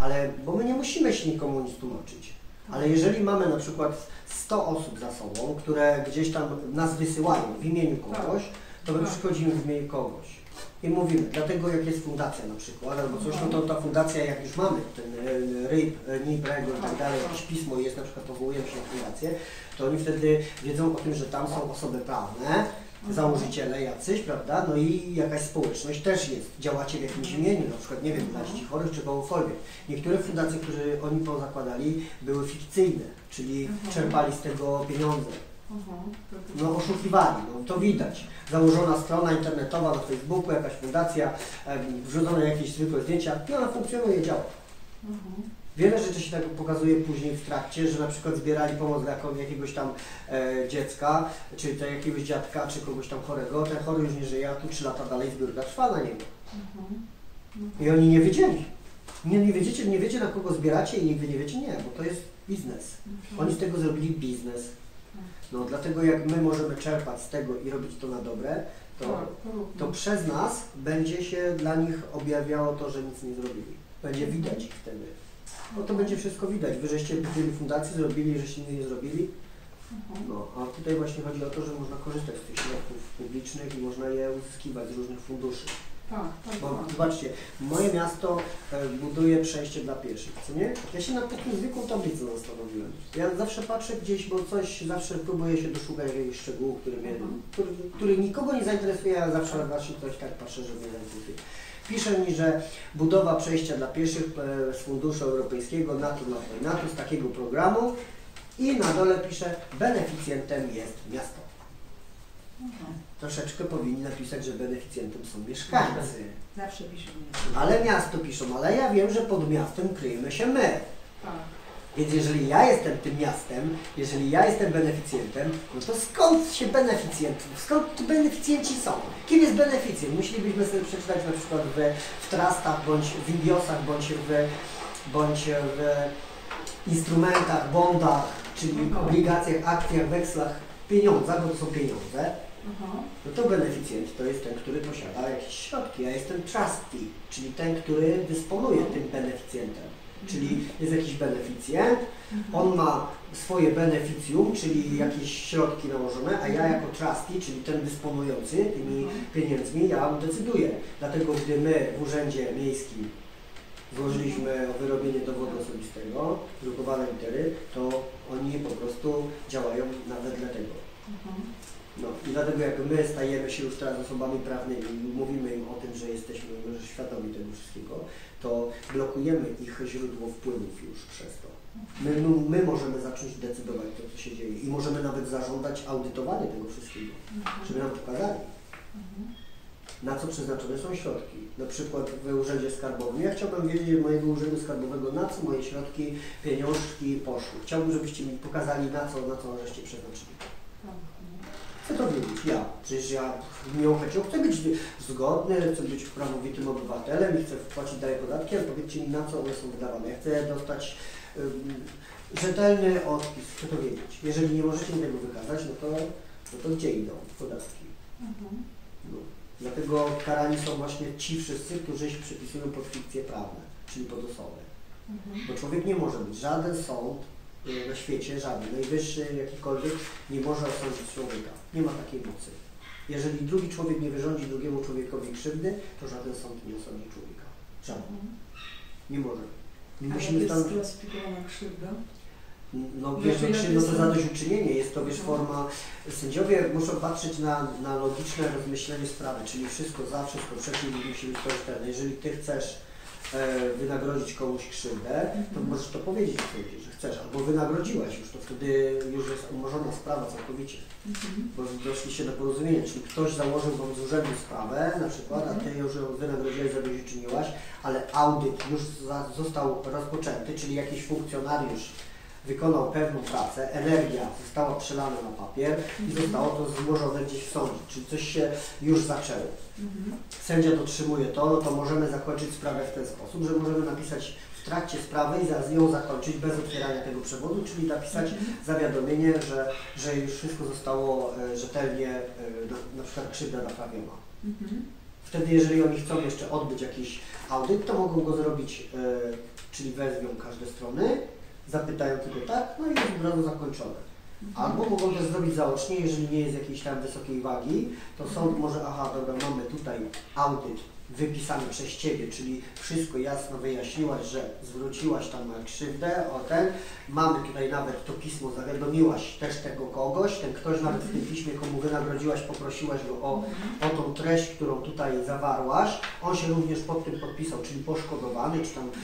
ale bo my nie musimy się nikomu nic tłumaczyć. Ale jeżeli mamy na przykład 100 osób za sobą, które gdzieś tam nas wysyłają w imieniu kogoś, to my przychodzimy w imieniu kogoś i mówimy, dlatego jak jest fundacja na przykład, albo coś, no to ta fundacja, jak już mamy ten RIB, NIB, REGO i tak dalej, jakieś pismo jest, na przykład powołujemy się na fundację, to oni wtedy wiedzą o tym, że tam są osoby prawne, założyciele jacyś, prawda, no i jakaś społeczność też jest, działacie w jakimś imieniu, na przykład, nie wiem, dla dzieci chorych czy kogokolwiek. Niektóre fundacje, które oni pozakładali, były fikcyjne, czyli czerpali z tego pieniądze. No oszukiwali, no to widać. Założona strona internetowa na Facebooku, jakaś fundacja, wrzucone jakieś zwykłe zdjęcia, no ona funkcjonuje, działa. Wiele rzeczy się tak pokazuje później w trakcie, że na przykład zbierali pomoc dla jakiegoś tam dziecka, czy dla jakiegoś dziadka, czy kogoś tam chorego, ten chory już nie żyje, a tu 3 lata dalej zbiórka trwa na niego. I oni nie wiedzieli. Nie wiecie na kogo zbieracie i nigdy nie wiecie, nie, bo to jest biznes. Oni z tego zrobili biznes. No dlatego jak my możemy czerpać z tego i robić to na dobre, to przez nas będzie się dla nich objawiało to, że nic nie zrobili. Będzie widać ich wtedy. No to będzie wszystko widać. Wy żeście byli fundacji, zrobili, żeście nic nie zrobili. No, a tutaj właśnie chodzi o to, że można korzystać z tych środków publicznych i można je uzyskiwać z różnych funduszy. Bo zobaczcie, moje miasto buduje przejście dla pieszych, co nie? Ja się nad taką zwykłą tablicą zastanowiłem. Ja zawsze patrzę gdzieś, bo coś, zawsze próbuję się doszukać jakiegoś szczegółu, który nikogo nie zainteresuje, a zawsze właśnie coś tak patrzę, że mnie zainteresuje. Pisze mi, że budowa przejścia dla pieszych z funduszu europejskiego NATO z takiego programu i na dole pisze, beneficjentem jest miasto. Troszeczkę powinni napisać, że beneficjentem są mieszkańcy. Zawsze piszą. Ale miasto piszą, ale ja wiem, że pod miastem kryjemy się my. Więc jeżeli ja jestem tym miastem, jeżeli ja jestem beneficjentem, no to skąd beneficjenci są? Kim jest beneficjent? Musielibyśmy sobie przeczytać na przykład w trustach, bądź w IBIOS-ach, bądź w instrumentach, bondach, czyli obligacjach, akcjach, wekslach, pieniądzach, bo to są pieniądze. No to beneficjent to jest ten, który posiada jakieś środki. Ja jestem trustee, czyli ten, który dysponuje tym beneficjentem. Czyli jest jakiś beneficjent, on ma swoje beneficjum, czyli jakieś środki nałożone, a ja jako trustee, czyli ten dysponujący tymi pieniędzmi, ja decyduję. Dlatego gdy my w Urzędzie Miejskim złożyliśmy o wyrobienie dowodu osobistego, drukowane litery, to oni po prostu działają nawet dlatego. No i dlatego jak my stajemy się już teraz osobami prawnymi i mówimy im o tym, że jesteśmy świadomi tego wszystkiego, to blokujemy ich źródło wpływów już przez to. My możemy zacząć decydować to, co się dzieje i możemy nawet zażądać audytowania tego wszystkiego, żeby nam pokazali, na co przeznaczone są środki. Na przykład w Urzędzie Skarbowym. Ja chciałbym wiedzieć od mojego Urzędu Skarbowego, na co moje środki, pieniążki poszły. Chciałbym, żebyście mi pokazali, na co żeście przeznaczyli. Chcę to wiedzieć, ja. Przecież ja miałem chęcią, chcę być zgodny, chcę być prawowitym obywatelem i chcę płacić dalej podatki, ale powiedzcie mi, na co one są wydawane. Ja chcę dostać rzetelny odpis, chcę to wiedzieć. Jeżeli nie możecie mi tego wykazać, no to gdzie idą podatki? No. Dlatego karani są właśnie ci wszyscy, którzy się przypisują pod fikcje prawne, czyli pod osoby. Bo człowiek nie może być, żaden sąd na świecie, żaden, najwyższy jakikolwiek, nie może osądzić człowieka. Nie ma takiej mocy. Jeżeli drugi człowiek nie wyrządzi drugiemu człowiekowi krzywdy, to żaden sąd nie osądzi człowieka. Żaden. Nie może. A jak jest klasyfikowana krzywda? No wiesz, no to zadośćuczynienie, jest to, wiesz, forma, sędziowie muszą patrzeć na logiczne rozmyślenie sprawy, czyli wszystko za, wszystko przeciw, musi być korzystne. Jeżeli ty chcesz wynagrodzić komuś krzywdę, to możesz to powiedzieć w sądzie, że chcesz, albo wynagrodziłaś już, to wtedy już jest umorzona sprawa całkowicie, bo doszliście do porozumienia, czyli ktoś założył wam z urzędu sprawę na przykład, a ty już wynagrodziłaś, zadośćuczyniłaś, ale audyt już został rozpoczęty, czyli jakiś funkcjonariusz wykonał pewną pracę, energia została przelana na papier i zostało to złożone gdzieś w sądzie, czyli coś się już zaczęło. Sędzia dotrzymuje to, no to możemy zakończyć sprawę w ten sposób, że możemy napisać w trakcie sprawy i ją zakończyć bez otwierania tego przewodu, czyli napisać zawiadomienie, że już wszystko zostało rzetelnie, na przykład krzywda naprawiona. Wtedy, jeżeli oni chcą jeszcze odbyć jakiś audyt, to mogą go zrobić czyli wezwią każde strony, zapytają tylko tak, no i jest od razu zakończone. Albo mogą też zrobić zaocznie, jeżeli nie jest jakiejś tam wysokiej wagi, to sąd może, aha, dobra, mamy tutaj audyt wypisany przez Ciebie, czyli wszystko jasno wyjaśniłaś, że zwróciłaś tam krzywdę, mamy tutaj nawet to pismo, zawiadomiłaś też tego kogoś, ten ktoś nawet w tym piśmie, komu wynagrodziłaś, poprosiłaś go o tą treść, którą tutaj zawarłaś, on się również pod tym podpisał, czyli poszkodowany,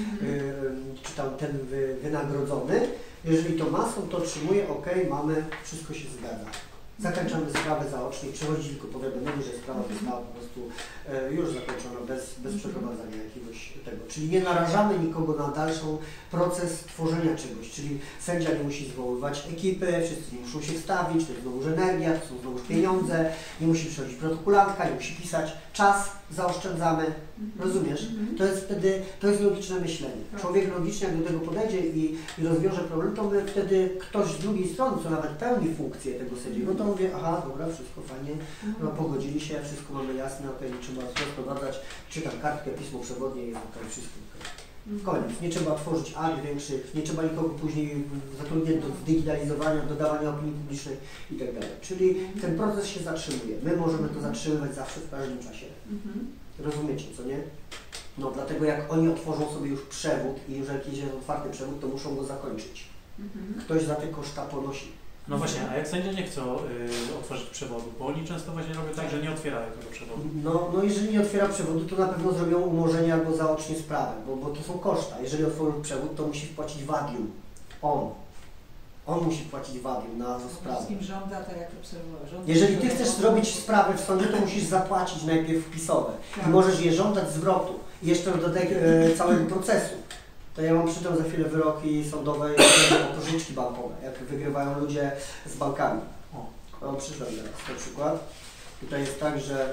czy tam ten wynagrodzony. Jeżeli to ma, sąd to otrzymuje, ok, mamy, wszystko się zgadza. Zakończamy sprawę zaocznie, przychodzi tylko powiadomienie, że sprawa została po prostu już zakończona bez przeprowadzania jakiegoś tego. Czyli nie narażamy nikogo na dalszy proces tworzenia czegoś, czyli sędzia nie musi zwoływać ekipy, wszyscy nie muszą się wstawić, to jest znowuż energia, to są znowuż pieniądze, nie musi przychodzić protokulantka, nie musi pisać, czas zaoszczędzamy, rozumiesz? To jest wtedy, to jest logiczne myślenie. Człowiek logicznie jak do tego podejdzie i rozwiąże problem, to my wtedy ktoś z drugiej strony, co nawet pełni funkcję tego sędziego, to mówię, aha, dobra, wszystko fajnie, no, pogodzili się, wszystko mamy jasne, okej, nie trzeba rozprowadzać, czytam kartkę, pismo przewodnie i okej, wszystko okej. Koniec, nie trzeba tworzyć akt większych, nie trzeba nikogo później zatrudniać do zdigitalizowania, dodawania opinii publicznej itd. Czyli ten proces się zatrzymuje. My możemy to zatrzymywać zawsze w każdym czasie. Rozumiecie, co nie? No dlatego jak oni otworzą sobie już przewód i już jakiś jest otwarty przewód, to muszą go zakończyć. Ktoś za te koszta ponosi. No właśnie, a jak sędzia nie chce otworzyć przewodu, bo oni często właśnie robią tak, że nie otwierają tego przewodu. No jeżeli nie otwiera przewodu, to na pewno zrobią umorzenie albo zaocznie sprawę, bo to są koszta. Jeżeli otworzy przewód, to musi wpłacić wadium. On musi płacić wadium na sprawę. Wszystkim żąda, tak jak obserwowałem. Jeżeli Ty chcesz zrobić sprawę w sądzie, to musisz zapłacić najpierw wpisowe. I możesz je żądać zwrotu. I jeszcze dodaj całego procesu. To ja mam przy tym za chwilę wyroki sądowe o pożyczki bankowe, jak wygrywają ludzie z bankami. Mam przykład teraz, na przykład. Tutaj jest tak, że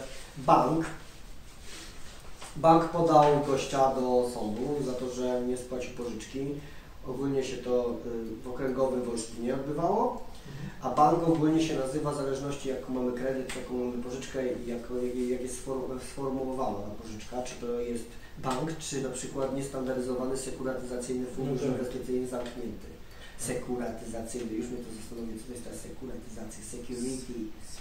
bank podał gościa do sądu za to, że nie spłacił pożyczki. Ogólnie się to w okręgowym w Olsztynie odbywało, a bank ogólnie się nazywa w zależności jaką mamy kredyt, jaką mamy pożyczkę i jak jest sformułowana ta pożyczka, czy to jest bank, czy na przykład niestandardizowany sekuratyzacyjny fundusz inwestycyjny zamknięty. Sekuratyzacyjny, już mnie to zastanowi, co to jest ta sekuratyzacja, security,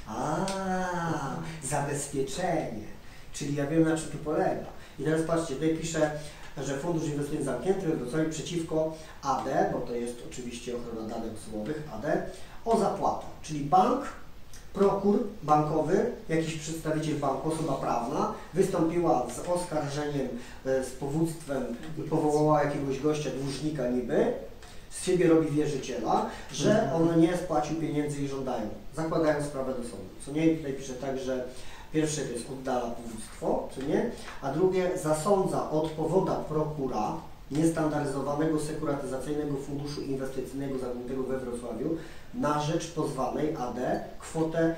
zabezpieczenie, czyli ja wiem, na czym to polega. I teraz patrzcie, tutaj pisze, że fundusz inwestycyjny zamknięty we Wrocławiu przeciwko AD, bo to jest oczywiście ochrona danych osobowych, AD, o zapłatę, czyli bank, prokurator bankowy, jakiś przedstawiciel banku, osoba prawna, wystąpiła z oskarżeniem, z powództwem i powołała jakiegoś gościa, dłużnika niby, z siebie robi wierzyciela, że on nie spłacił pieniędzy i żądają. Zakładają sprawę do sądu. Co nie? I tutaj pisze tak, że pierwsze to jest oddala powództwo, co nie? A drugie zasądza od powoda prokura niestandaryzowanego sekuratyzacyjnego funduszu inwestycyjnego zamkniętego we Wrocławiu na rzecz pozwanej AD kwotę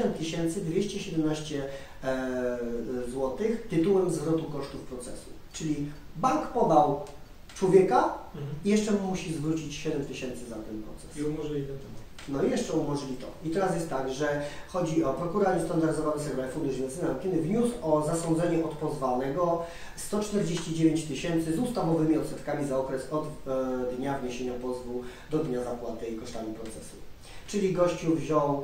7217 zł tytułem zwrotu kosztów procesu. Czyli bank podał człowieka i jeszcze mu musi zwrócić 7000 za ten proces. I umorzyli ten temat. No i jeszcze umorzyli to. I teraz jest tak, że chodzi o prokurator niestandardizowany sekretarz fundusz inwestycyjny wniósł o zasądzenie od pozwanego 149 000 z ustawowymi odsetkami za okres od dnia wniesienia pozwu do dnia zapłaty i kosztami procesu. Czyli gościu wziął,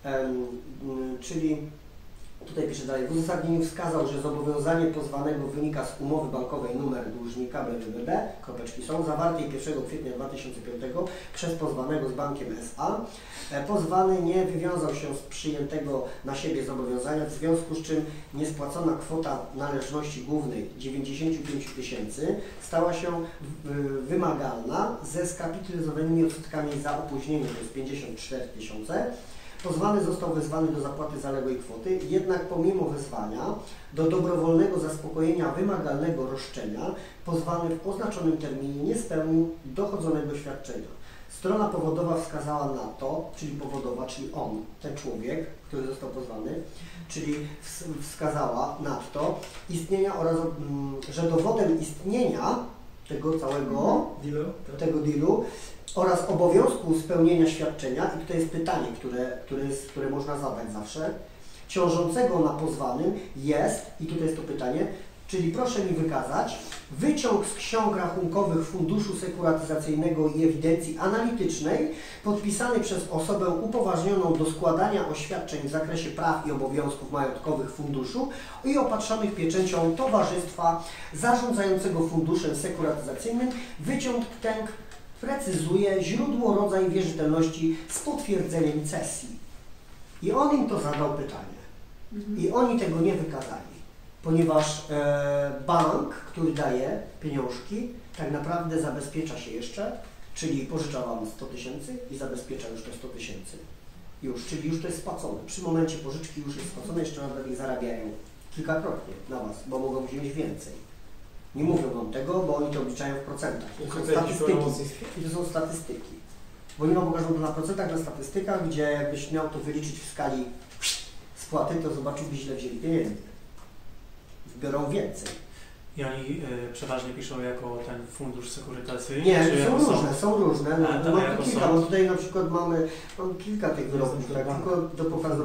tutaj pisze dalej, w uzasadnieniu wskazał, że zobowiązanie pozwanego wynika z umowy bankowej numer dłużnika BWB, kropeczki są, zawartej 1 kwietnia 2005 przez pozwanego z bankiem SA. Pozwany nie wywiązał się z przyjętego na siebie zobowiązania, w związku z czym niespłacona kwota należności głównej 95 000 stała się wymagalna ze skapitalizowanymi odsetkami za opóźnienie, to jest 54 000. Pozwany został wezwany do zapłaty zaległej kwoty, jednak pomimo wezwania do dobrowolnego zaspokojenia wymagalnego roszczenia, pozwany w oznaczonym terminie nie spełnił dochodzonego świadczenia. Strona powodowa wskazała na to, czyli powodowa, czyli on, ten człowiek, który został pozwany, czyli wskazała na to istnienia oraz, że dowodem istnienia tego całego dealu oraz obowiązku spełnienia świadczenia, i tutaj jest pytanie, które można zadać zawsze, ciążącego na pozwanym jest, i tutaj jest to pytanie, Czyli proszę mi wykazać wyciąg z ksiąg rachunkowych Funduszu Sekuratyzacyjnego i Ewidencji Analitycznej podpisany przez osobę upoważnioną do składania oświadczeń w zakresie praw i obowiązków majątkowych funduszu i opatrzonych pieczęcią towarzystwa zarządzającego funduszem sekuratyzacyjnym. Wyciąg ten precyzuje źródło, rodzaj wierzytelności z potwierdzeniem cesji. I on im to zadał pytanie. I oni tego nie wykazali. Ponieważ bank, który daje pieniążki, tak naprawdę zabezpiecza się jeszcze, czyli pożycza Wam 100 tysięcy i zabezpiecza już te 100 tysięcy. Czyli już to jest spłacone. Przy momencie pożyczki już jest spłacone, jeszcze nawet ich zarabiają kilkakrotnie na Was, bo mogą wziąć więcej. Nie mówią Wam tego, bo oni to obliczają w procentach. To są statystyki. I to są statystyki. Bo oni Wam pokażą to na procentach, na statystykach, gdzie jakbyś miał to wyliczyć w skali spłaty, to zobaczyłbyś, źle wzięli pieniędzy. Biorą więcej. I oni przeważnie piszą jako ten fundusz sekurytacyjny? Nie, są różne. No, mam kilka, bo tutaj na przykład mam kilka tych wyroków, tak, tylko do pokazu.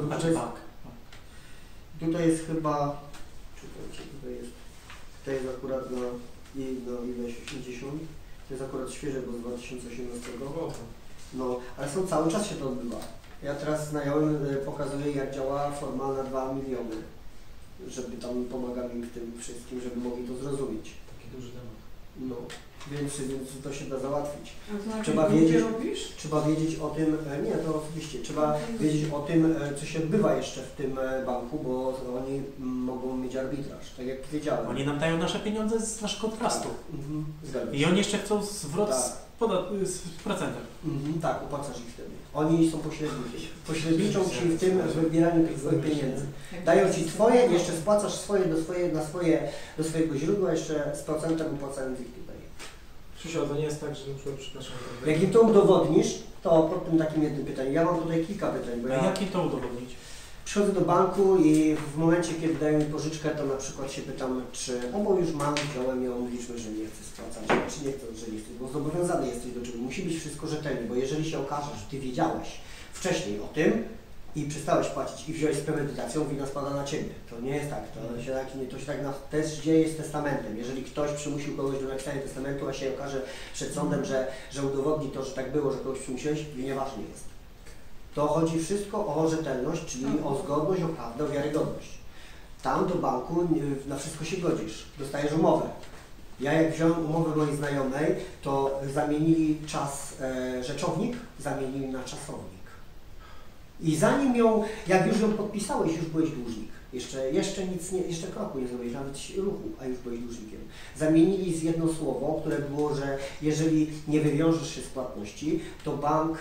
Tutaj jest chyba, czekajcie, tutaj jest akurat na ileś 80, to jest akurat świeże, bo z 2018. No, ale cały czas się to odbywa. Ja teraz znajomym pokazuję, jak działa forma na 2 miliony. Żeby tam pomagam im w tym wszystkim, żeby mogli to zrozumieć. Taki duży temat. No, więc to się da załatwić. A trzeba wiedzieć o tym, nie, to oczywiście, trzeba wiedzieć o tym, co się odbywa jeszcze w tym banku, bo oni mogą mieć arbitraż, tak jak wiedziałem. Oni nam dają nasze pieniądze z naszego trustu. Tak. I oni jeszcze chcą zwrot z procentach. Tak, opłacasz ich wtedy. Oni są pośredniczą Ci w tym wybieraniu tych swoich pieniędzy. Dają Ci Twoje, jeszcze spłacasz swoje do swojego źródła, jeszcze z procentem opłacając ich tutaj. Krzysiu, to nie jest tak, że na przykład, przepraszam... Jak im to udowodnisz, to pod tym takim jednym pytaniem. Ja mam tutaj kilka pytań. Bo jak im to udowodnić? Przychodzę do banku i w momencie, kiedy dają mi pożyczkę, to na przykład się pytam, czy, bo już mam, wziąłem ją, liczmy, że nie chcę spłacać, czy nie chcę, że nie chcę, bo zobowiązany jesteś do czegoś. Musi być wszystko rzetelnie, bo jeżeli się okaże, że Ty wiedziałeś wcześniej o tym i przestałeś płacić i wziąłeś z premedytacją, wina spada na Ciebie. To nie jest tak, to się tak też dzieje z testamentem. Jeżeli ktoś przymusił kogoś do napisania testamentu, a się okaże przed sądem, że udowodni to, że tak było, że kogoś przymusiłeś, winie Wasz nie jest. To chodzi wszystko o rzetelność, czyli o zgodność, o prawdę, o wiarygodność. Tam do banku na wszystko się godzisz, dostajesz umowę. Ja jak wziąłem umowę mojej znajomej, to zamienili czas rzeczownik, zamienili na czasownik. I zanim jak już ją podpisałeś, już byłeś dłużnik. Jeszcze kroku nie zrobiłeś, nawet ruchu, a już byłeś dłużnikiem. Zamienili z jedno słowo, które było, że jeżeli nie wywiążesz się z płatności, to bank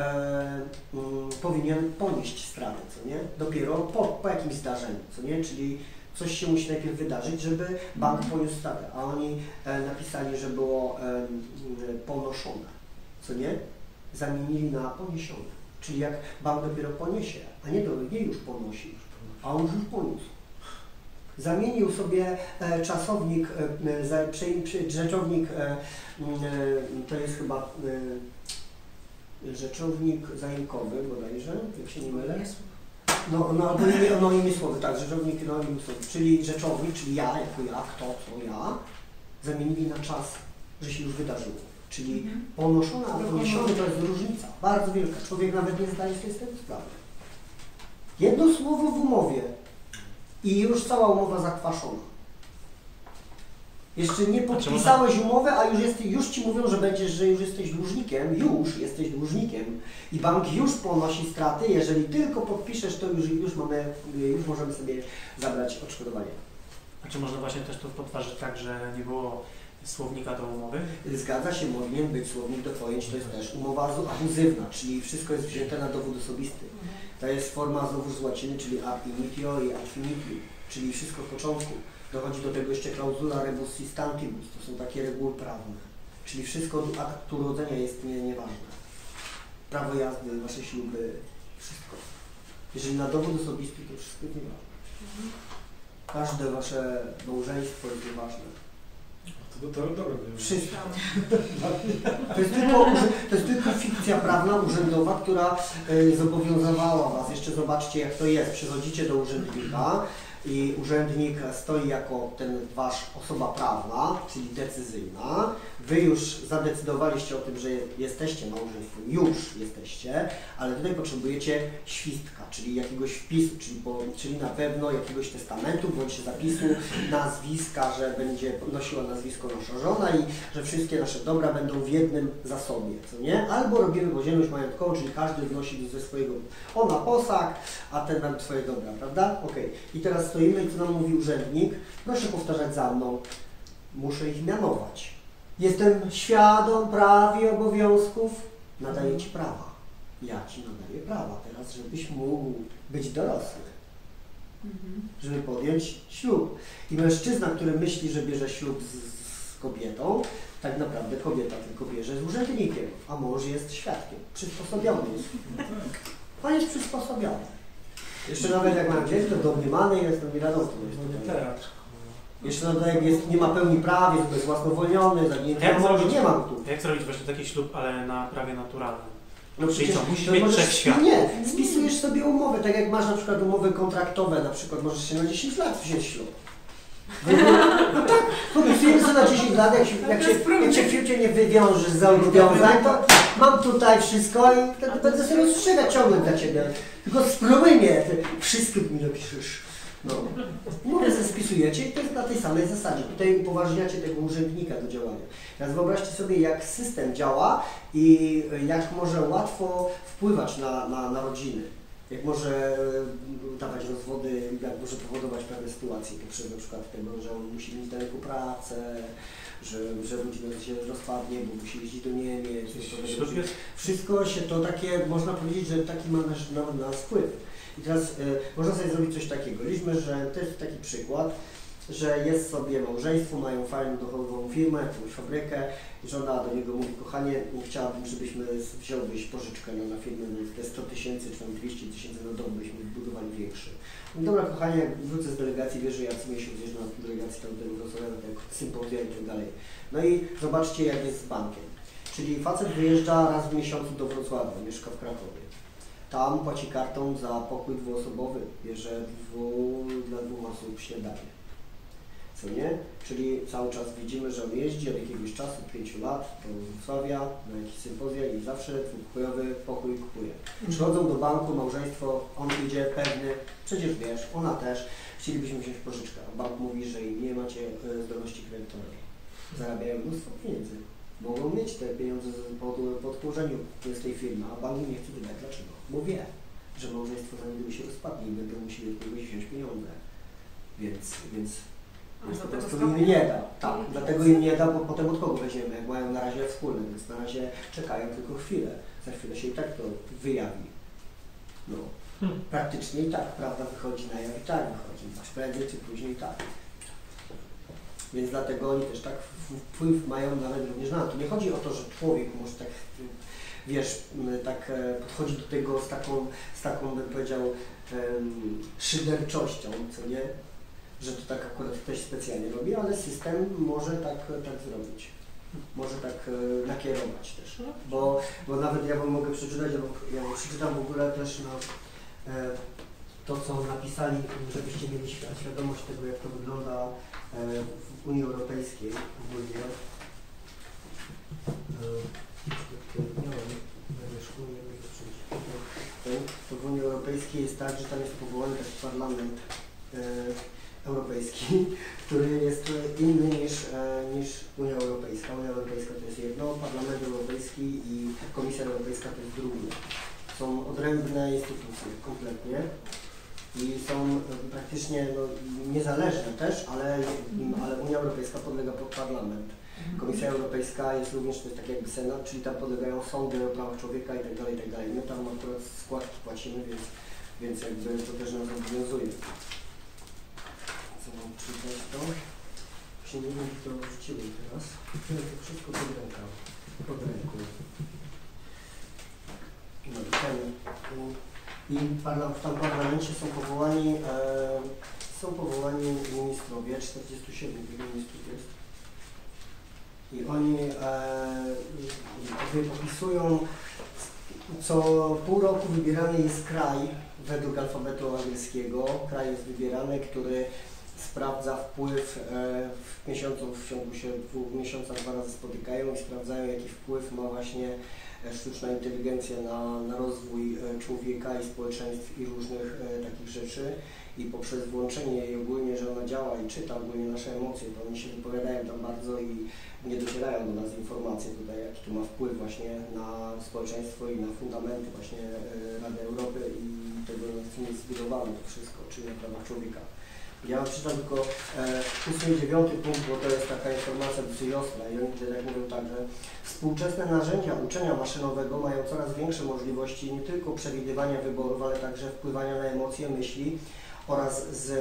powinien ponieść stratę, co nie? Dopiero po jakimś zdarzeniu, co nie? Czyli coś się musi najpierw wydarzyć, żeby bank poniósł stratę, a oni napisali, że było ponoszone, co nie? Zamienili na poniesione. Czyli jak bank dopiero poniesie, a nie już ponosi, a on już poniósł. Zamienił sobie czasownik, rzeczownik, to jest chyba rzeczownik zaimkowy bodajże, jak się nie mylę. No innymi słowy, tak, rzeczownik, no innymi słowy, czyli rzeczownik, czyli ja, jako ja, kto, co ja, zamienili na czas, że się już wydarzyło. Czyli ponoszone, a poniesione to jest różnica, bardzo wielka. Człowiek nawet nie zdaje sobie z tego sprawy. Jedno słowo w umowie i już cała umowa zakwaszona. Jeszcze nie podpisałeś umowę, a już Ci mówią, że już jesteś dłużnikiem, i bank już ponosi straty. Jeżeli tylko podpiszesz, to już możemy sobie zabrać odszkodowanie. A czy można właśnie też to podważyć tak, że nie było słownika do umowy? Zgadza się, powinien być słownik do pojęć, to jest też umowa abuzywna, czyli wszystko jest wzięte na dowód osobisty. To jest forma znowuż z łaciny, czyli ab initio i ad finitio, czyli wszystko w początku. Dochodzi do tego jeszcze klauzula rebus sistantibus, to są takie reguły prawne. Czyli wszystko od aktu urodzenia jest nieważne. Prawo jazdy, Wasze śluby, wszystko. Jeżeli na dowód osobisty, to wszystko jest nieważne. Każde Wasze małżeństwo jest nieważne. To wszystko. To jest tylko fikcja prawna, urzędowa, która zobowiązywała Was. Jeszcze zobaczcie, jak to jest. Przychodzicie do urzędnika, i urzędnik stoi jako ten wasz osoba prawna, czyli decyzyjna. Wy już zadecydowaliście o tym, że jesteście małżeństwem, już jesteście, ale tutaj potrzebujecie świstka, czyli jakiegoś wpisu, czyli na pewno jakiegoś testamentu bądź zapisu nazwiska, że będzie nosiła nazwisko nasza żona i że wszystkie nasze dobra będą w jednym zasobie, co nie? Albo robimy podzielność majątkową, czyli każdy wnosi ze swojego, ona posag, a ten nam swoje dobra, prawda? Okej. I teraz stoimy i co nam mówi urzędnik? Proszę powtarzać za mną. Muszę ich mianować. Jestem świadom praw i obowiązków. Nadaję Ci prawa. Ja Ci nadaję prawa teraz, żebyś mógł być dorosły. Żeby podjąć ślub. I mężczyzna, który myśli, że bierze ślub z kobietą, tak naprawdę kobieta tylko bierze z urzędnikiem, a mąż jest świadkiem. Przysposobiony jest. On jest przysposobiony. Jeszcze nawet jak mam dzieci, to domniemany jest, to nie wiadomo, co jest. Teatr. Jeszcze nawet nie ma pełni praw, jest bezwłasnowolniony, nie mam tu. Jak zrobić właśnie taki ślub, ale na prawie naturalnym? No Czyli co, musi to mieć możesz, 3 świadków? nie, spisujesz sobie umowę, tak jak masz na przykład umowy kontraktowe, na przykład możesz się na 10 lat wziąć ślub. No tak, podpisujemy sobie na 10 lat, jak się w firmie nie wywiążesz z zobowiązań, to mam tutaj wszystko i wtedy będę sobie rozstrzygać ciągle dla Ciebie. Tylko spróbuj mnie, wszystko mi napiszesz. No. Umowę sobie spisujecie i to jest na tej samej zasadzie. Tutaj upoważniacie tego urzędnika do działania. Teraz wyobraźcie sobie, jak system działa i jak może łatwo wpływać na rodziny. Jak może dawać rozwody, jak może powodować pewne sytuacje poprzez na przykład tego, że on musi mieć daleko pracę, że rodzina się rozpadnie, bo musi jeździć do Niemiec. Wszystko się to takie, można powiedzieć, że taki ma na nas wpływ. I teraz można sobie zrobić coś takiego. Liczmy, że to jest taki przykład, że jest sobie małżeństwo, mają fajną dochodową firmę, jakąś fabrykę i żona do niego mówi: kochanie, chciałabym, żebyśmy wziąłbyś pożyczkę na firmę, te 100 tysięcy czy tam 200 tysięcy na dom, byśmy wybudowali większy. No dobra, kochanie, wrócę z delegacji, wiesz, że ja co miesiąc jeżdżę na delegacji tam do Wrocławia, tak sympozja i tak dalej. No i zobaczcie, jak jest z bankiem. Czyli facet wyjeżdża raz w miesiącu do Wrocławia, mieszka w Krakowie. Tam płaci kartą za pokój dwuosobowy, bierze dla 2 osób śniadanie. Co nie? Czyli cały czas widzimy, że on jeździ od jakiegoś czasu, 5 lat do Wrocławia na jakieś sympozja i zawsze dwupokojowy pokój kupuje. Przychodzą do banku, małżeństwo, on idzie pewny, przecież wiesz, ona też, chcielibyśmy wziąć pożyczkę, a bank mówi, że nie macie zdolności kredytowej. Zarabiają mnóstwo pieniędzy. Mogą mieć te pieniądze po odłożeniu z tej firmy, a bank nie chce wydać. Dlaczego? Bo wie, że małżeństwo za niego się rozpadnie i będą musieli od kogoś wziąć pieniądze. Więc po prostu im nie da. Tak, dlatego im nie da, bo potem od kogo weźmiemy, jak mają na razie wspólne, więc na razie czekają tylko chwilę. Za chwilę się i tak to wyjawi. No, praktycznie i tak prawda wychodzi na jaw i tak wychodzi. Prędzej czy później tak. Więc dlatego oni też tak wpływ mają nawet również na to. Nie chodzi o to, że człowiek może tak, wiesz, tak podchodzi do tego z taką bym powiedział, szyderczością, co nie? Że to tak akurat ktoś specjalnie robi, ale system może tak zrobić. Może tak nakierować też. Bo nawet ja wam mogę przeczytać, ja wam przeczytam w ogóle też na to, co napisali, żebyście mieli świadomość tego, jak to wygląda w Unii Europejskiej ogólnie. To w Unii Europejskiej jest tak, że tam jest powołany taki parlament europejski, który jest inny niż Unia Europejska. Unia Europejska to jest jedno, Parlament Europejski i Komisja Europejska to jest drugie. Są odrębne instytucje kompletnie i są praktycznie niezależne też, ale Unia Europejska podlega pod Parlament. Komisja Europejska jest również, to jest tak jakby Senat, czyli tam podlegają sądy o prawach człowieka i tak dalej, i tak dalej. My tam akurat składki płacimy, więc jakby to też nas obowiązuje. Co mam czytać to? Się nie wiem, to wrzuciłem teraz. To wszystko pod ręką. No i w tam parlamencie są powołani ministrowie, 47 ministrów jest. I oni opisują, co pół roku wybierany jest kraj według alfabetu angielskiego kraj jest wybierany, który sprawdza wpływ w miesiącu, w ciągu się 2 miesiąca 2 razy spotykają i sprawdzają, jaki wpływ ma właśnie sztuczna inteligencja na rozwój człowieka i społeczeństw i różnych takich rzeczy. I poprzez włączenie jej ogólnie, że ona działa i czyta ogólnie nasze emocje, to oni się wypowiadają tam bardzo i nie docierają do nas informacje tutaj, jaki to ma wpływ właśnie na społeczeństwo i na fundamenty właśnie Rady Europy i tego, na czym jest zbudowane to wszystko, czyli na prawach człowieka. Ja przeczytam tylko 8 i 9 punkt, bo to jest taka informacja dosyć ostra i oni tutaj tak mówią tak, że współczesne narzędzia uczenia maszynowego mają coraz większe możliwości nie tylko przewidywania wyborów, ale także wpływania na emocje, myśli oraz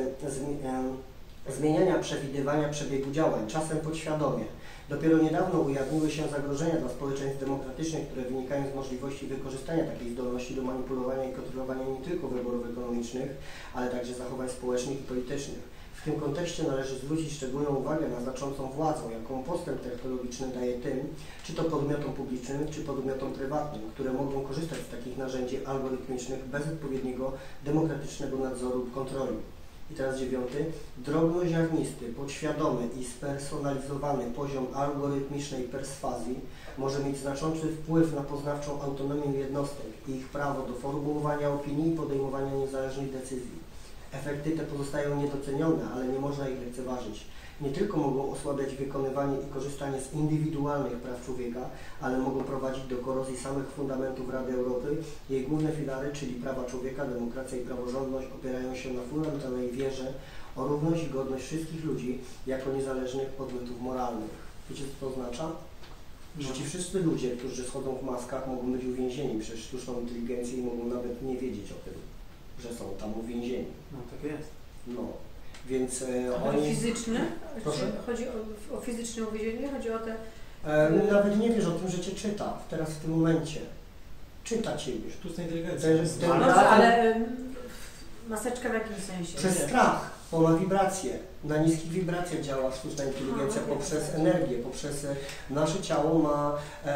zmieniania przewidywania przebiegu działań, czasem podświadomie. Dopiero niedawno ujawniły się zagrożenia dla społeczeństw demokratycznych, które wynikają z możliwości wykorzystania takiej zdolności do manipulowania i kontrolowania nie tylko wyborów ekonomicznych, ale także zachowań społecznych i politycznych. W tym kontekście należy zwrócić szczególną uwagę na znaczącą władzę, jaką postęp technologiczny daje tym, czy to podmiotom publicznym, czy podmiotom prywatnym, które mogą korzystać z takich narzędzi algorytmicznych bez odpowiedniego demokratycznego nadzoru lub kontroli. I teraz 9. Drobnoziarnisty, podświadomy i spersonalizowany poziom algorytmicznej perswazji może mieć znaczący wpływ na poznawczą autonomię jednostek i ich prawo do formułowania opinii i podejmowania niezależnych decyzji. Efekty te pozostają niedocenione, ale nie można ich lekceważyć. Nie tylko mogą osłabiać wykonywanie i korzystanie z indywidualnych praw człowieka, ale mogą prowadzić do korozji samych fundamentów Rady Europy. Jej główne filary, czyli prawa człowieka, demokracja i praworządność, opierają się na fundamentalnej wierze o równość i godność wszystkich ludzi jako niezależnych podmiotów moralnych. Wiecie, co to oznacza? Że ci wszyscy ludzie, którzy schodzą w maskach, mogą być uwięzieni przez sztuczną inteligencję i mogą nawet nie wiedzieć o tym, że są tam uwięzieni. No tak jest. No. Więc oni... Fizyczne? Proszę? Chodzi o fizyczne uwięzienie? Chodzi o te... Nawet nie wiesz o tym, że Cię czyta teraz w tym momencie. Czyta Ciebie. Sztuczna inteligencja. Ale maseczka w jakim sensie? Przez strach, bo ma wibracje. Na niskich wibracjach działa sztuczna inteligencja poprzez energię, poprzez nasze ciało ma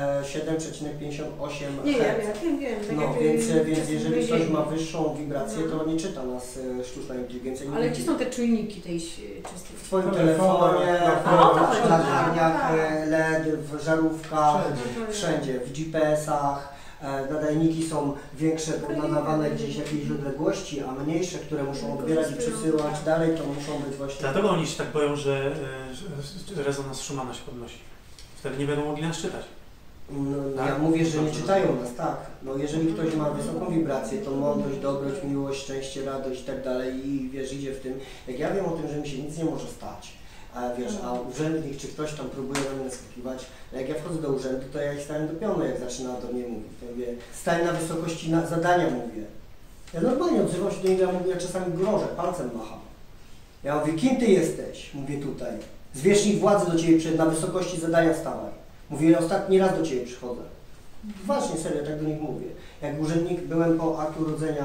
7,58 Nie, Hz. ja wiem. Tak no, więc jeżeli ktoś ma wyższą wibrację, to nie czyta nas sztuczna inteligencja. Ale gdzie są te czujniki tej czystej? W Twoim telefonie, w latarniach LED, w żarówkach, wszędzie, w GPS-ach. Nadajniki są większe, nadawane gdzieś jakiejś odległości, a mniejsze, które muszą odbierać i przesyłać dalej, to muszą być właśnie... Dlatego oni się tak boją, że rezonans Schumana się podnosi. Wtedy nie będą mogli nas czytać. No, tak? Ja mówię, że nie czytają nas, tak. No, jeżeli ktoś ma wysoką wibrację, to mądrość, dobroć, miłość, szczęście, radość i tak dalej i wiesz, idzie w tym. Jak ja wiem o tym, że mi się nic nie może stać, a wiesz, a urzędnik czy ktoś tam próbuje na mnie naskakiwać, jak ja wchodzę do urzędu, to ja ich staję do pionu, jak zaczyna do mnie mówić. Ja mówię, staję na wysokości zadania, mówię. Ja normalnie odzywam się do niego, ja mówię, ja czasami grożę, palcem macham. Ja mówię, kim ty jesteś? Mówię tutaj. Zwierzchnik władzy do ciebie przyszedł, na wysokości zadania stawaj. Mówię, ja ostatni raz do ciebie przychodzę. Właśnie, serio, tak do nich mówię. Jak urzędnik byłem po aktu urodzenia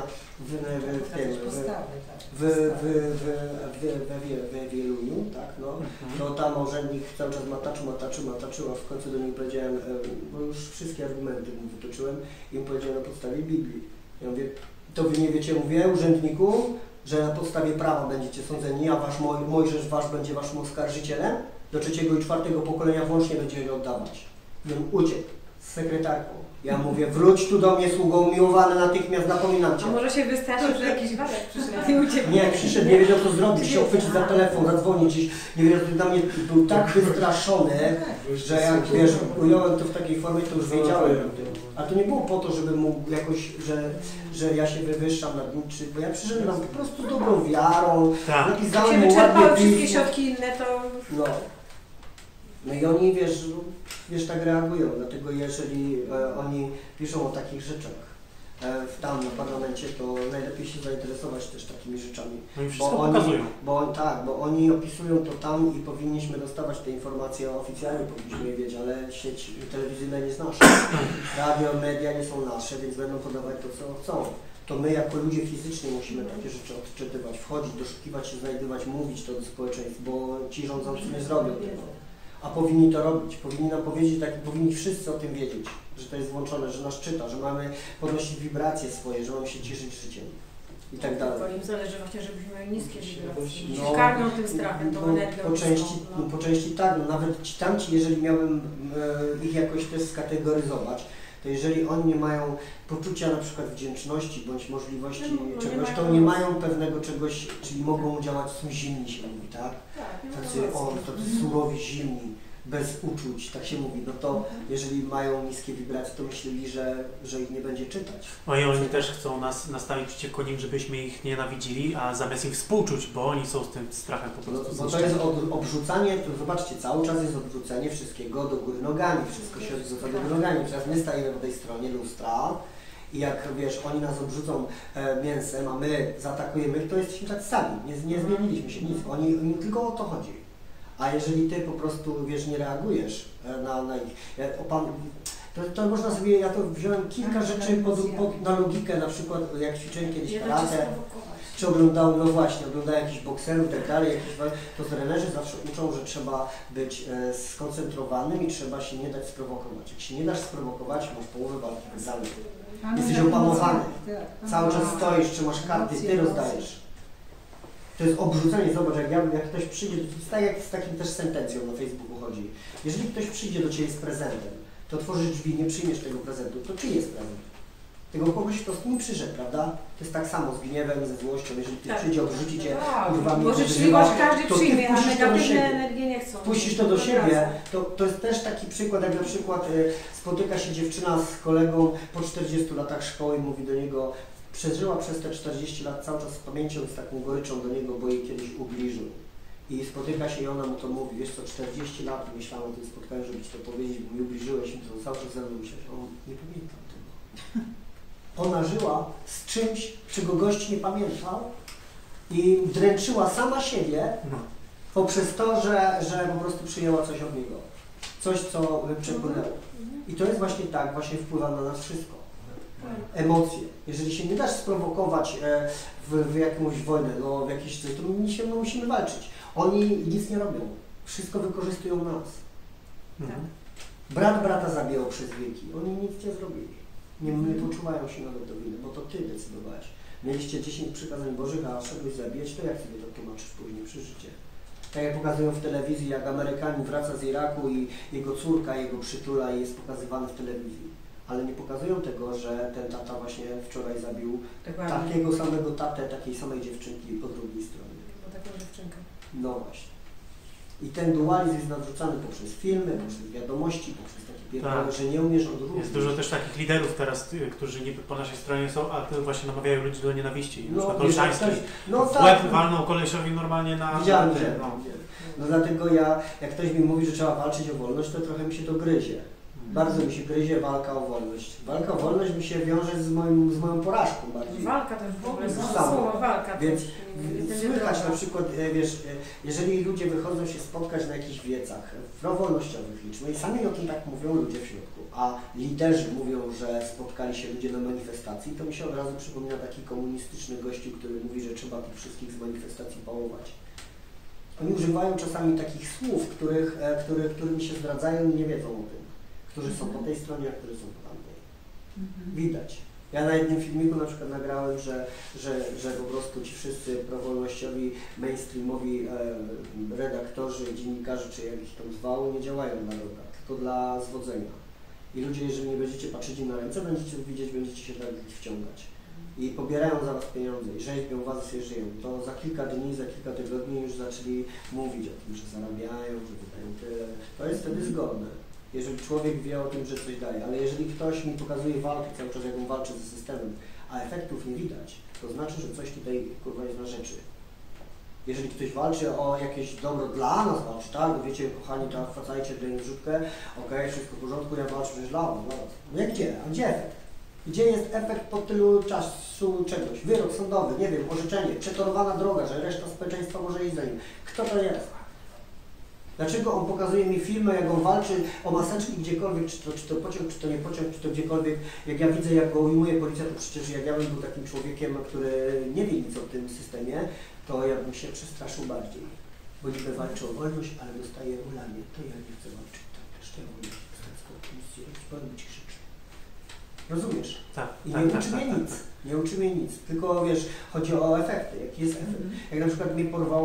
w Wieluniu, tak, no, to tam urzędnik cały czas mataczył, a w końcu do nich powiedziałem, bo już wszystkie argumenty mu wytoczyłem i mu powiedziałem na podstawie Biblii. Ja mówię, to wy nie wiecie, mówię, urzędniku, że na podstawie prawa będziecie sądzeni, a wasz Mojżesz wasz będzie waszym oskarżycielem? Do 3. i 4. pokolenia włącznie będzie je oddawać. I on uciekł z sekretarką. Ja mówię, wróć tu do mnie, sługo umiłowany, natychmiast napominam cię. A może się wystraszył, że jakiś wadak przyszedł i uciekł? Nie, przyszedł, nie wiedział co zrobić, się chwycić za telefon, zadzwonić gdzieś, nie wiedział, na mnie był tak wystraszony, że jak wiesz, ująłem to w takiej formie, to już wiedziałem o tym. Ale to nie było po to, żeby mógł jakoś, że ja się wywyższam nad nim, bo ja przyszedłem tam po prostu z dobrą wiarą, napisałem mu ładnie wszystkie środki inne, to... No i oni, wiesz, tak reagują, dlatego jeżeli oni piszą o takich rzeczach tam na parlamencie, to najlepiej się zainteresować też takimi rzeczami. No i wszystko pokazują. Bo oni opisują to tam i powinniśmy dostawać te informacje oficjalnie, powinniśmy je wiedzieć, ale sieć telewizyjna nie jest nasza. Radio, media nie są nasze, więc będą podawać to, co chcą. To my jako ludzie fizyczni musimy takie rzeczy odczytywać, wchodzić, doszukiwać się, znajdywać, mówić to do społeczeństw, bo ci rządzący nie zrobią tego. A powinni to robić, powinni nam powiedzieć, tak, powinni wszyscy o tym wiedzieć, że to jest włączone, że nas czyta, że mamy podnosić wibracje swoje, że mamy się cieszyć życiem. i tak dalej. Bo im zależy właśnie, żebyśmy mieli niskie wibracje. No, Karmią tym strachem, tą energią. Po części tak, no nawet tamci, jeżeli miałbym ich jakoś też skategoryzować, to jeżeli oni nie mają poczucia na przykład wdzięczności bądź możliwości czegoś, to nie mają pewnego czegoś, czyli mogą działać, są zimni się mówi, tak? Tacy surowi, zimni, bez uczuć, tak się mówi, no to jeżeli mają niskie wibracje, to myśleli, że ich nie będzie czytać. No i oni też chcą nas nastawić przeciwko nim, żebyśmy ich nienawidzili, a zamiast im współczuć, bo oni są z tym strachem po prostu bo to jest obrzucanie, to zobaczcie, cały czas jest odwrócenie wszystkiego do góry nogami, wszystko się odwróca do góry nogami. Teraz my stajemy po tej stronie lustra i jak wiesz, oni nas obrzucą mięsem, a my zaatakujemy, to jesteśmy tak sami, nie zmieniliśmy się nic, oni tylko o to chodzi. A jeżeli ty po prostu, wiesz, nie reagujesz na ich, to można sobie, ja to wziąłem kilka rzeczy na logikę, na przykład jak ćwiczyłem kiedyś karate, czy oglądałem, no właśnie, oglądałem jakichś bokserów i tak dalej, to trenerzy zawsze uczą, że trzeba być skoncentrowanym i trzeba się nie dać sprowokować. Jak się nie dasz sprowokować, masz połowę walki wygranej. Jesteś opanowany, cały czas stoisz, trzymasz karty, ty rozdajesz. To jest obrzucenie, zobacz, jak ktoś przyjdzie, to jest tak jak z takim też sentencją na Facebooku chodzi. Jeżeli ktoś przyjdzie do Ciebie z prezentem, to otworzysz drzwi, nie przyjmiesz tego prezentu, to czyj jest prezent? Tego kogoś to nie przyszedł, prawda? To jest tak samo z gniewem, ze złością, jeżeli ktoś przyjdzie obróci Cię kurwami, bo życzliwość każdy to przyjmie, a wpuścisz to do negatywne siebie. energie nie chcą. Wpuścisz to do siebie, to jest też taki przykład, jak na przykład spotyka się dziewczyna z kolegą po 40 latach szkoły i mówi do niego, przeżyła przez te 40 lat cały czas z pamięcią i z taką goryczą do niego, bo jej kiedyś ubliżył. I spotyka się i ona mu to mówi, wiesz co, 40 lat myślałam o tym spotkaniu, żeby Ci to powiedzieć, bo mi ubliżyłeś i to cały czas ze mną myślałeś, nie pamiętam tego. Ona żyła z czymś, czego gość nie pamiętał i dręczyła sama siebie poprzez to, że po prostu przyjęła coś od niego. Coś, co przepłynęło. I to jest właśnie tak, właśnie wpływa na nas wszystko. Emocje. Jeżeli się nie dasz sprowokować w jakąś wojnę, no, w jakieś coś, to my musimy walczyć. Oni nic nie robią. Wszystko wykorzystują nas. Brat brata zabijał przez wieki. Oni nic nie zrobili. Nie poczuwają się nawet do winy, bo to Ty decydowałeś. Mieliście 10 przykazań Bożych, a szedłeś zabijać, to jak sobie to tłumaczysz później przy życie? Tak jak pokazują w telewizji, jak Amerykanin wraca z Iraku i jego córka jego przytula i jest pokazywany w telewizji. Ale nie pokazują tego, że ten tata właśnie wczoraj zabił takiego samego tatę, takiej samej dziewczynki po drugiej stronie. Taką dziewczynkę. No właśnie. I ten dualizm jest narzucany poprzez filmy, poprzez wiadomości, poprzez takie pierdolę, że nie umiesz odróżnić. Jest dużo też takich liderów teraz, którzy niby po naszej stronie są, a to właśnie namawiają ludzi do nienawiści. Na przykład Olszański. W łeb walnął kolesiowi normalnie na... Widziałem. No dlatego jak ktoś mi mówi, że trzeba walczyć o wolność, to trochę mi się to gryzie. Bardzo mi się gryzie walka o wolność. Walka o wolność mi się wiąże z moją porażką bardziej. Walka to już w ogóle słowo walka. Więc słychać na przykład, wiesz, jeżeli ludzie wychodzą się spotkać na jakichś wiecach prowolnościowych liczb, i sami o tym tak mówią ludzie w środku, a liderzy mówią, że spotkali się ludzie na manifestacji, to mi się od razu przypomina taki komunistyczny gościu, który mówi, że trzeba tych wszystkich z manifestacji pałować. Oni używają czasami takich słów, którymi się zdradzają i nie wiedzą o tym. Którzy są po tej stronie, a którzy są po tamtej. Widać. Ja na jednym filmiku na przykład nagrałem, że po prostu ci wszyscy prowolnościowi, mainstreamowi redaktorzy, dziennikarze, czy jak ich tam zwało, nie działają dla dobra, tylko dla zwodzenia. I ludzie, jeżeli nie będziecie patrzeć im na ręce, będziecie widzieć, będziecie się tak wciągać. I pobierają za was pieniądze i rzeźbią was i żyją. To za kilka dni, za kilka tygodni już zaczęli mówić o tym, że zarabiają, że wydają tyle. To jest wtedy zgodne. Jeżeli człowiek wie o tym, że coś daje, ale jeżeli ktoś mi pokazuje walkę cały czas, jak on walczy ze systemem, a efektów nie widać, to znaczy, że coś tutaj kurwa jest na rzeczy. Jeżeli ktoś walczy o jakieś dobro dla nas walczy, tak? No wiecie, kochani, tak, wracajcie do niej wrzutkę, okej, wszystko w porządku, ja walczę przecież dla was. No jak gdzie? A gdzie efekt? Gdzie jest efekt po tylu czasu czegoś? Wyrok sądowy, nie wiem, orzeczenie, przetorowana droga, że reszta społeczeństwa może iść za nim. Kto to jest? Dlaczego on pokazuje mi filmy, jak on walczy o maseczki gdziekolwiek, czy to pociąg, czy to nie pociąg, czy to gdziekolwiek. Jak ja widzę, jak go ujmuje policja, to przecież jak ja bym był takim człowiekiem, który nie wie nic o tym systemie, to ja bym się przestraszył bardziej. Bo niby walczy o wolność, ale dostaje ulanie. To ja nie chcę walczyć tak też. To ja wolę stać komisję, powiem być grzeczny. Rozumiesz? Tak, I tak, nie tak, uczy tak, mnie tak, nic. tak. Nie uczy mnie nic. Tylko wiesz, chodzi o efekty. Jaki jest efekt? Jak na przykład mnie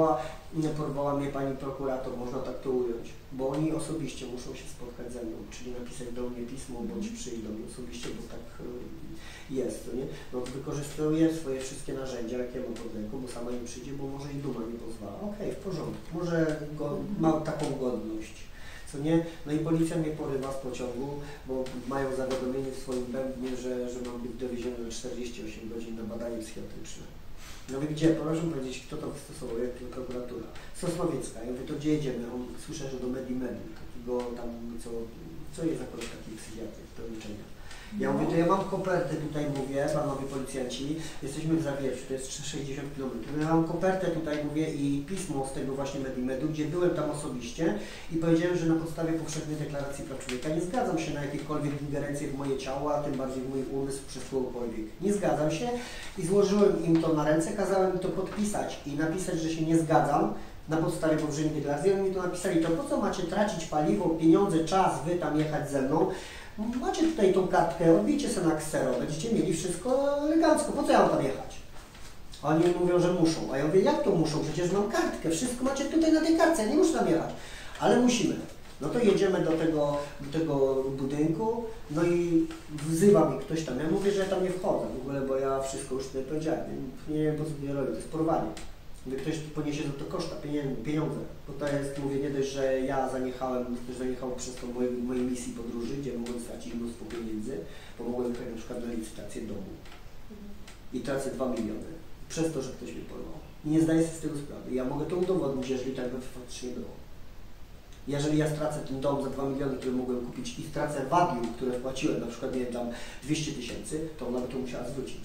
porwała mnie pani prokurator, można tak to ująć, bo oni osobiście muszą się spotkać ze mną, czyli napisać do mnie pismo, bądź przyjść do mnie osobiście, bo tak jest, to nie? No wykorzystuję swoje wszystkie narzędzia, jakie mam pod ręką, bo sama nie przyjdzie, bo może i duma nie pozwala. Okej, w porządku, może ma taką godność. Co nie? No i policja mnie porywa z pociągu, bo mają zawiadomienie w swoim bębnie, że mam być dowieziony na 48 godzin na badanie psychiatryczne. No i gdzie? Proszę powiedzieć, kto to wystosował, jak prokuratura. Sosnowiecka. Ja mówię, to gdzie jedziemy? On słyszę, że do Medimedu, takiego tam, co jest akurat taki psychiatryk do leczenia. Ja mówię, to ja mam kopertę tutaj, mówię, panowie policjanci, jesteśmy w Zawierciu, to jest 60 km. Ja mam kopertę tutaj, mówię, i pismo z tego właśnie Medimedu, gdzie byłem tam osobiście i powiedziałem, że na podstawie powszechnej deklaracji praw człowieka nie zgadzam się na jakiekolwiek ingerencje w moje ciało, a tym bardziej w mój umysł przez kogokolwiek. Nie zgadzam się i złożyłem im to na ręce, kazałem im to podpisać i napisać, że się nie zgadzam na podstawie powszechnej deklaracji. Oni mi to napisali, to po co macie tracić paliwo, pieniądze, czas, wy tam jechać ze mną? Macie tutaj tą kartkę, odbijcie sobie na ksero, będziecie mieli wszystko elegancko, po co ja mam tam jechać? A oni mi mówią, że muszą, a ja mówię, jak to muszą? Przecież mam kartkę, wszystko macie tutaj na tej kartce, ja nie muszę tam jechać, ale musimy. No to jedziemy do tego budynku, no i wzywa mi ktoś tam, ja mówię, że ja tam nie wchodzę w ogóle, bo ja wszystko już tutaj powiedziałem, nie wiem po co mnie robię, to jest porwanie. Gdy ktoś poniesie za to koszta, pieniądze, bo to jest, mówię, nie dość, że ja zaniechał przez to mojej misji podróży, gdzie mogłem stracić mnóstwo pieniędzy, bo mogłem jechać na przykład na licytację domu i tracę 2 miliony przez to, że ktoś mnie porwał. I nie zdaję sobie z tego sprawy. Ja mogę to udowodnić, jeżeli tak by faktycznie było. Jeżeli ja stracę ten dom za 2 miliony, który mogłem kupić i stracę wadium, które wpłaciłem, na przykład, nie wiem, tam 200 000, to ona by to musiała zwrócić.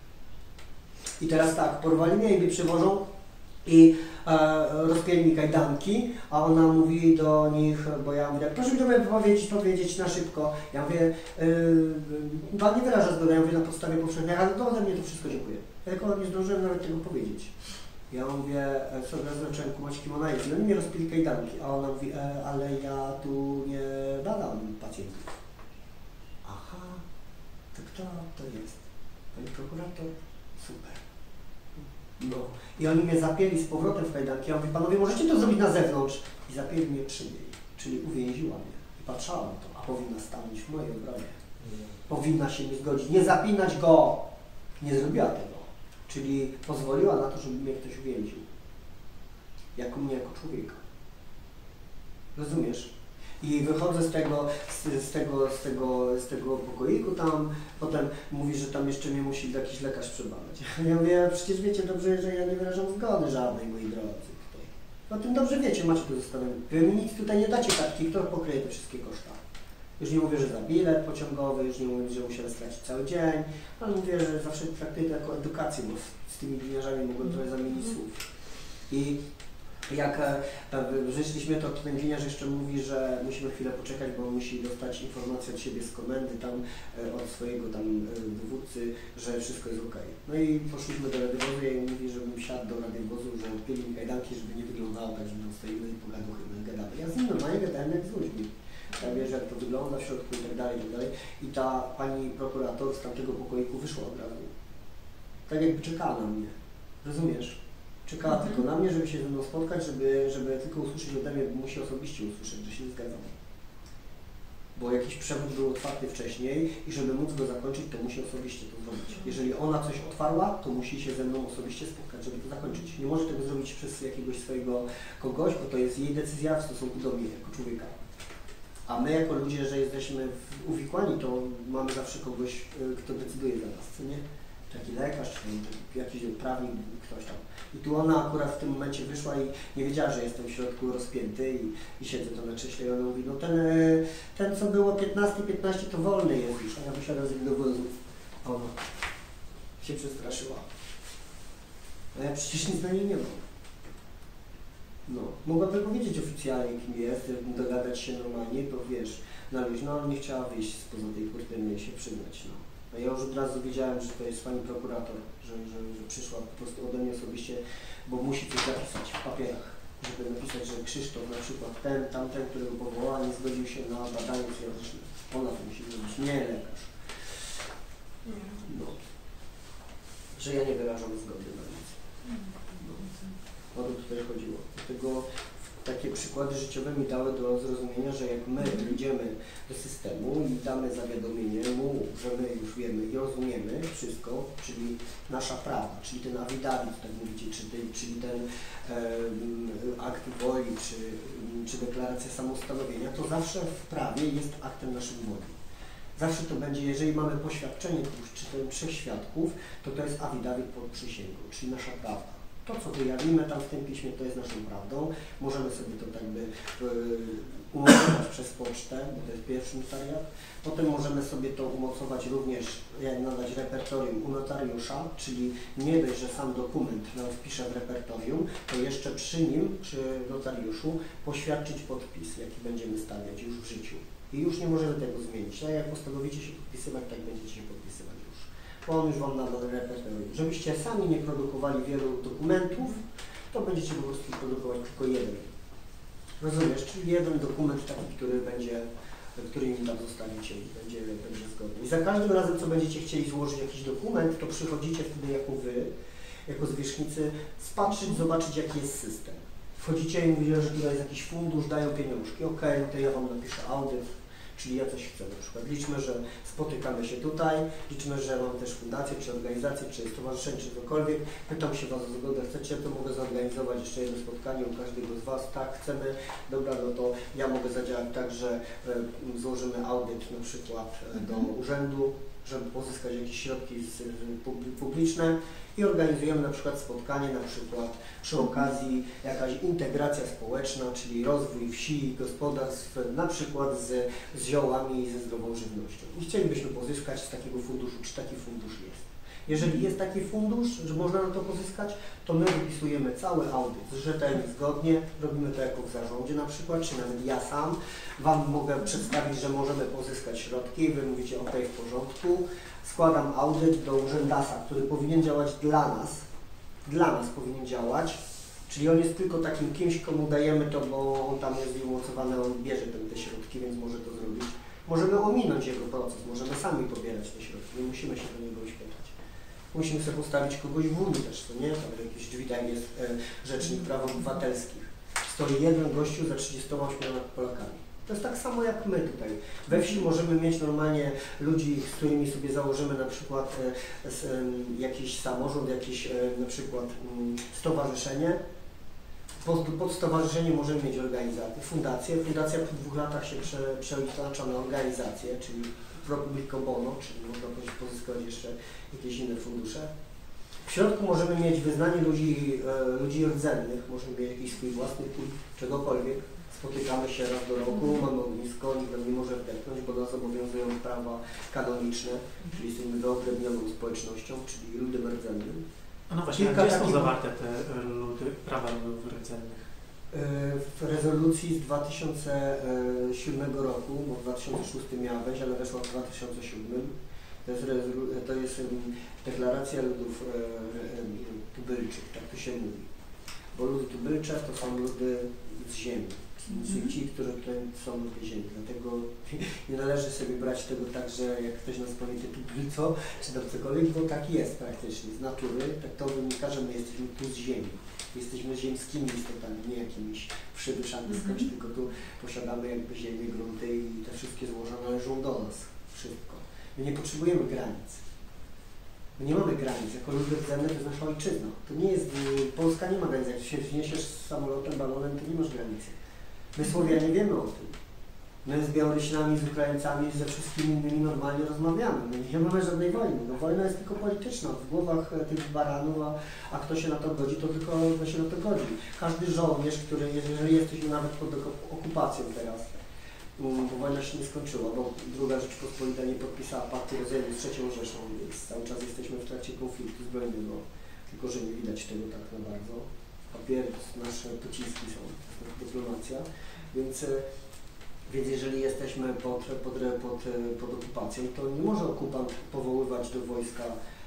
I teraz tak, porwali mnie i mnie przywożą i rozpięli mi kajdanki, a ona mówi do nich, bo ja mówię, proszę mi to powiedzieć na szybko. Ja mówię, pan nie wyraża zgody, ja mówię na podstawie powszechnej, ale to ode mnie to wszystko dziękuję. Ja tylko nie zdążyłem nawet tego powiedzieć. Ja mówię, co zacząłem kumać, kim ona jest. I oni mnie rozpili kajdanki, a ona mówi, ale ja tu nie badam pacjentów. Aha, to kto to jest? Pani prokurator? Super. No. I oni mnie zapięli z powrotem w kajdanki. Ja mówię, panowie, możecie to zrobić na zewnątrz? I zapięli mnie przy niej, czyli uwięziła mnie. I patrzała na to, a powinna stanąć w mojej obronie. Powinna się nie zgodzić, nie zapinać go. Nie zrobiła tego. Czyli pozwoliła na to, żeby mnie ktoś uwięził. Mnie jako człowieka. Rozumiesz? I wychodzę z tego pokoiku tam, potem mówi, że tam jeszcze mnie musi jakiś lekarz przebadać. Ja mówię, przecież wiecie dobrze, że ja nie wyrażam zgody żadnej, moi drodzy. Tutaj. No tym dobrze wiecie, macie tu zostawione. Wy mi nic tutaj nie dacie kartki, kto pokryje te wszystkie koszta. Już nie mówię, że za bilet pociągowy, już nie mówię, że musiałem stracić cały dzień, ale mówię, że zawsze traktuję to jako edukację, bo z tymi gliniarzami mogłem trochę zamienić słów. I jak wyszliśmy, to ten gliniarz jeszcze mówi, że musimy chwilę poczekać, bo musi dostać informację od siebie z komendy, tam od swojego tam dowódcy, że wszystko jest ok. No i poszliśmy do radiowozu i mówi, żebym siadł do radiowozu, że odpięli mi kajdanki, żeby nie wyglądało tak, że my stoimy i gadamy. Ja z nim normalnie gadałem jak z ludźmi. Ja wiesz, jak to wygląda w środku i tak dalej, i tak dalej. I ta pani prokurator z tamtego pokoiku wyszła od razu. Tak jakby czekała na mnie. Rozumiesz? Czekała tylko na mnie, żeby się ze mną spotkać, żeby tylko usłyszeć ode mnie, bo musi osobiście usłyszeć, że się nie zgadzam. Bo jakiś przewód był otwarty wcześniej i żeby móc go zakończyć, to musi osobiście to zrobić. Jeżeli ona coś otwarła, to musi się ze mną osobiście spotkać, żeby to zakończyć. Nie może tego zrobić przez jakiegoś swojego kogoś, bo to jest jej decyzja w stosunku do mnie, jako człowieka. A my jako ludzie, że jesteśmy uwikłani, to mamy zawsze kogoś, kto decyduje za nas, co nie? Taki lekarz, czy jakiś prawnik, ktoś tam. I tu ona akurat w tym momencie wyszła i nie wiedziała, że jestem w środku rozpięty i siedzę tam na krześle i ona mówi, no ten co było 15 to wolny jest już, a ja wysiadam z jego wozu. Ona się przestraszyła. A ja przecież nic na niej nie mam. No, mogłaby powiedzieć oficjalnie, kim jest, dogadać się normalnie, to wiesz, no nie chciała wyjść spoza tej kurtyny i się przyznać, no. A ja już od razu wiedziałem, że to jest pani prokurator, że przyszła po prostu ode mnie osobiście, bo musi coś zapisać w papierach, żeby napisać, że Krzysztof na przykład tamten, którego powołała, nie zgodził się na badanie psychiatryczne. Ona to musi zrobić, nie lekarz. No. Że ja nie wyrażam zgody na nic. No. O to tutaj chodziło. Dlatego takie przykłady życiowe mi dały do zrozumienia, że jak my idziemy do systemu i damy zawiadomienie mu, że my już wiemy i rozumiemy wszystko, czyli nasza prawa, czyli ten affidavit, tak mówicie, czyli ten akt woli, czy deklaracja samostanowienia, to zawsze w prawie jest aktem naszej woli. Zawsze to będzie, jeżeli mamy poświadczenie czy ten 3 świadków, to jest affidavit pod przysięgą, czyli nasza prawda. To, co wyjawimy tam w tym piśmie, to jest naszą prawdą. Możemy sobie to tak by umocować przez pocztę, bo to jest pierwszy notariat. Potem możemy sobie to umocować również, jak nadać repertorium u notariusza, czyli nie dość, że sam dokument nam wpisze w repertorium, to jeszcze przy nim, przy notariuszu, poświadczyć podpis, jaki będziemy stawiać już w życiu. I już nie możemy tego zmienić. A jak postanowicie się podpisywać, tak będziecie się podpisywać już. Bo on już Wam nada repertorium. Żebyście sami nie produkowali wielu dokumentów, to będziecie po prostu produkować tylko jeden. Rozumiesz? Czyli jeden dokument taki, który im tam zostawicie i będzie zgodny. I za każdym razem, co będziecie chcieli złożyć jakiś dokument, to przychodzicie wtedy jako wy, jako zwierzchnicy, spatrzyć, zobaczyć, jaki jest system. Wchodzicie i mówicie, że tutaj jest jakiś fundusz, dają pieniążki. Ok, to ja Wam napiszę audyt, czyli ja coś chcę na przykład. Liczmy, że spotykamy się tutaj, liczmy, że mam też fundację, czy organizację, czy stowarzyszenie, czy cokolwiek. Pytam się Was o zgodę, chcecie, to mogę zorganizować jeszcze jedno spotkanie u każdego z Was. Tak, chcemy, dobra, no to ja mogę zadziałać tak, że złożymy audyt na przykład do urzędu, żeby pozyskać jakieś środki publiczne i organizujemy na przykład spotkanie, na przykład przy okazji jakaś integracja społeczna, czyli rozwój wsi, gospodarstw, na przykład z ziołami i ze zdrową żywnością. I chcielibyśmy pozyskać z takiego funduszu, czy taki fundusz jest. Jeżeli jest taki fundusz, że można na to pozyskać, to my wypisujemy cały audyt rzetelnie, zgodnie, robimy to jako w zarządzie na przykład, czy nawet ja sam Wam mogę przedstawić, że możemy pozyskać środki, Wy mówicie ok, w porządku, składam audyt do urzędasa, który powinien działać dla nas powinien działać, czyli on jest tylko takim kimś, komu dajemy to, bo on tam jest umocowany, on bierze te środki, więc może to zrobić. Możemy ominąć jego proces, możemy sami pobierać te środki, nie musimy się do niego śpieszać. Musimy sobie postawić kogoś w Unii też, to nie? Tam w jakichś drzwi tam jest rzecznik praw obywatelskich. Stoi jeden gościu za 38 Polakami. To jest tak samo jak my tutaj. We wsi możemy mieć normalnie ludzi, z którymi sobie założymy na przykład jakiś samorząd, jakieś na przykład stowarzyszenie. Pod stowarzyszenie możemy mieć organizację, fundację. Fundacja po 2 latach się przelicza na organizację, czyli pro publico bono, czyli można pozyskać jeszcze jakieś inne fundusze. W środku możemy mieć wyznanie ludzi rdzennych, możemy mieć jakiś swój własny kult, czegokolwiek. Spotykamy się raz do roku, mamy ognisko, nikt nam nie może wdepnąć, bo nas obowiązują prawa kanoniczne, czyli jesteśmy wyodrębnioną społecznością, czyli ludem rdzennym. No właśnie, gdzie są zawarte te prawa ludów rdzennych? W rezolucji z 2007 roku, bo w 2006 miała wejść, ale weszła w 2007. To jest deklaracja ludów tubylczych, tak to się mówi. Bo ludy tubylcze to są ludy z ziemi. Ci, którzy tutaj są na tej ziemi. Dlatego nie należy sobie brać tego tak, że jak ktoś nas powie tubylco, czy tam cokolwiek, bo tak jest praktycznie. Z natury tak to wynika, że my jesteśmy tu z ziemi. Jesteśmy ziemskimi istotami, nie jakimiś przybyszami skądś, tylko tu posiadamy jakby ziemię, grunty i te wszystkie złoża należą do nas. Wszystko. My nie potrzebujemy granic. My nie mamy granic. Jako ludy rdzenne to jest nasza ojczyzna. To nie jest, Polska nie ma granic. Jak się wniesiesz z samolotem, balonem, to nie masz granicy. My Słowianie wiemy o tym. My z Białorusinami, z Ukraińcami, ze wszystkimi innymi normalnie rozmawiamy. My nie mamy żadnej wojny. No, wojna jest tylko polityczna. W głowach tych baranów, a kto się na to godzi, to tylko kto się na to godzi. Każdy żołnierz, który, jeżeli jesteśmy nawet pod okupacją teraz, bo wojna się nie skończyła, bo II Rzeczpospolita nie podpisała paktu rozejmu z III Rzeszą, więc cały czas jesteśmy w trakcie konfliktu zbrojnego, tylko że nie widać tego tak na bardzo. Papiery nasze pociski są, to jest dyplomacja, więc jeżeli jesteśmy pod okupacją, to nie może okupant powoływać do wojska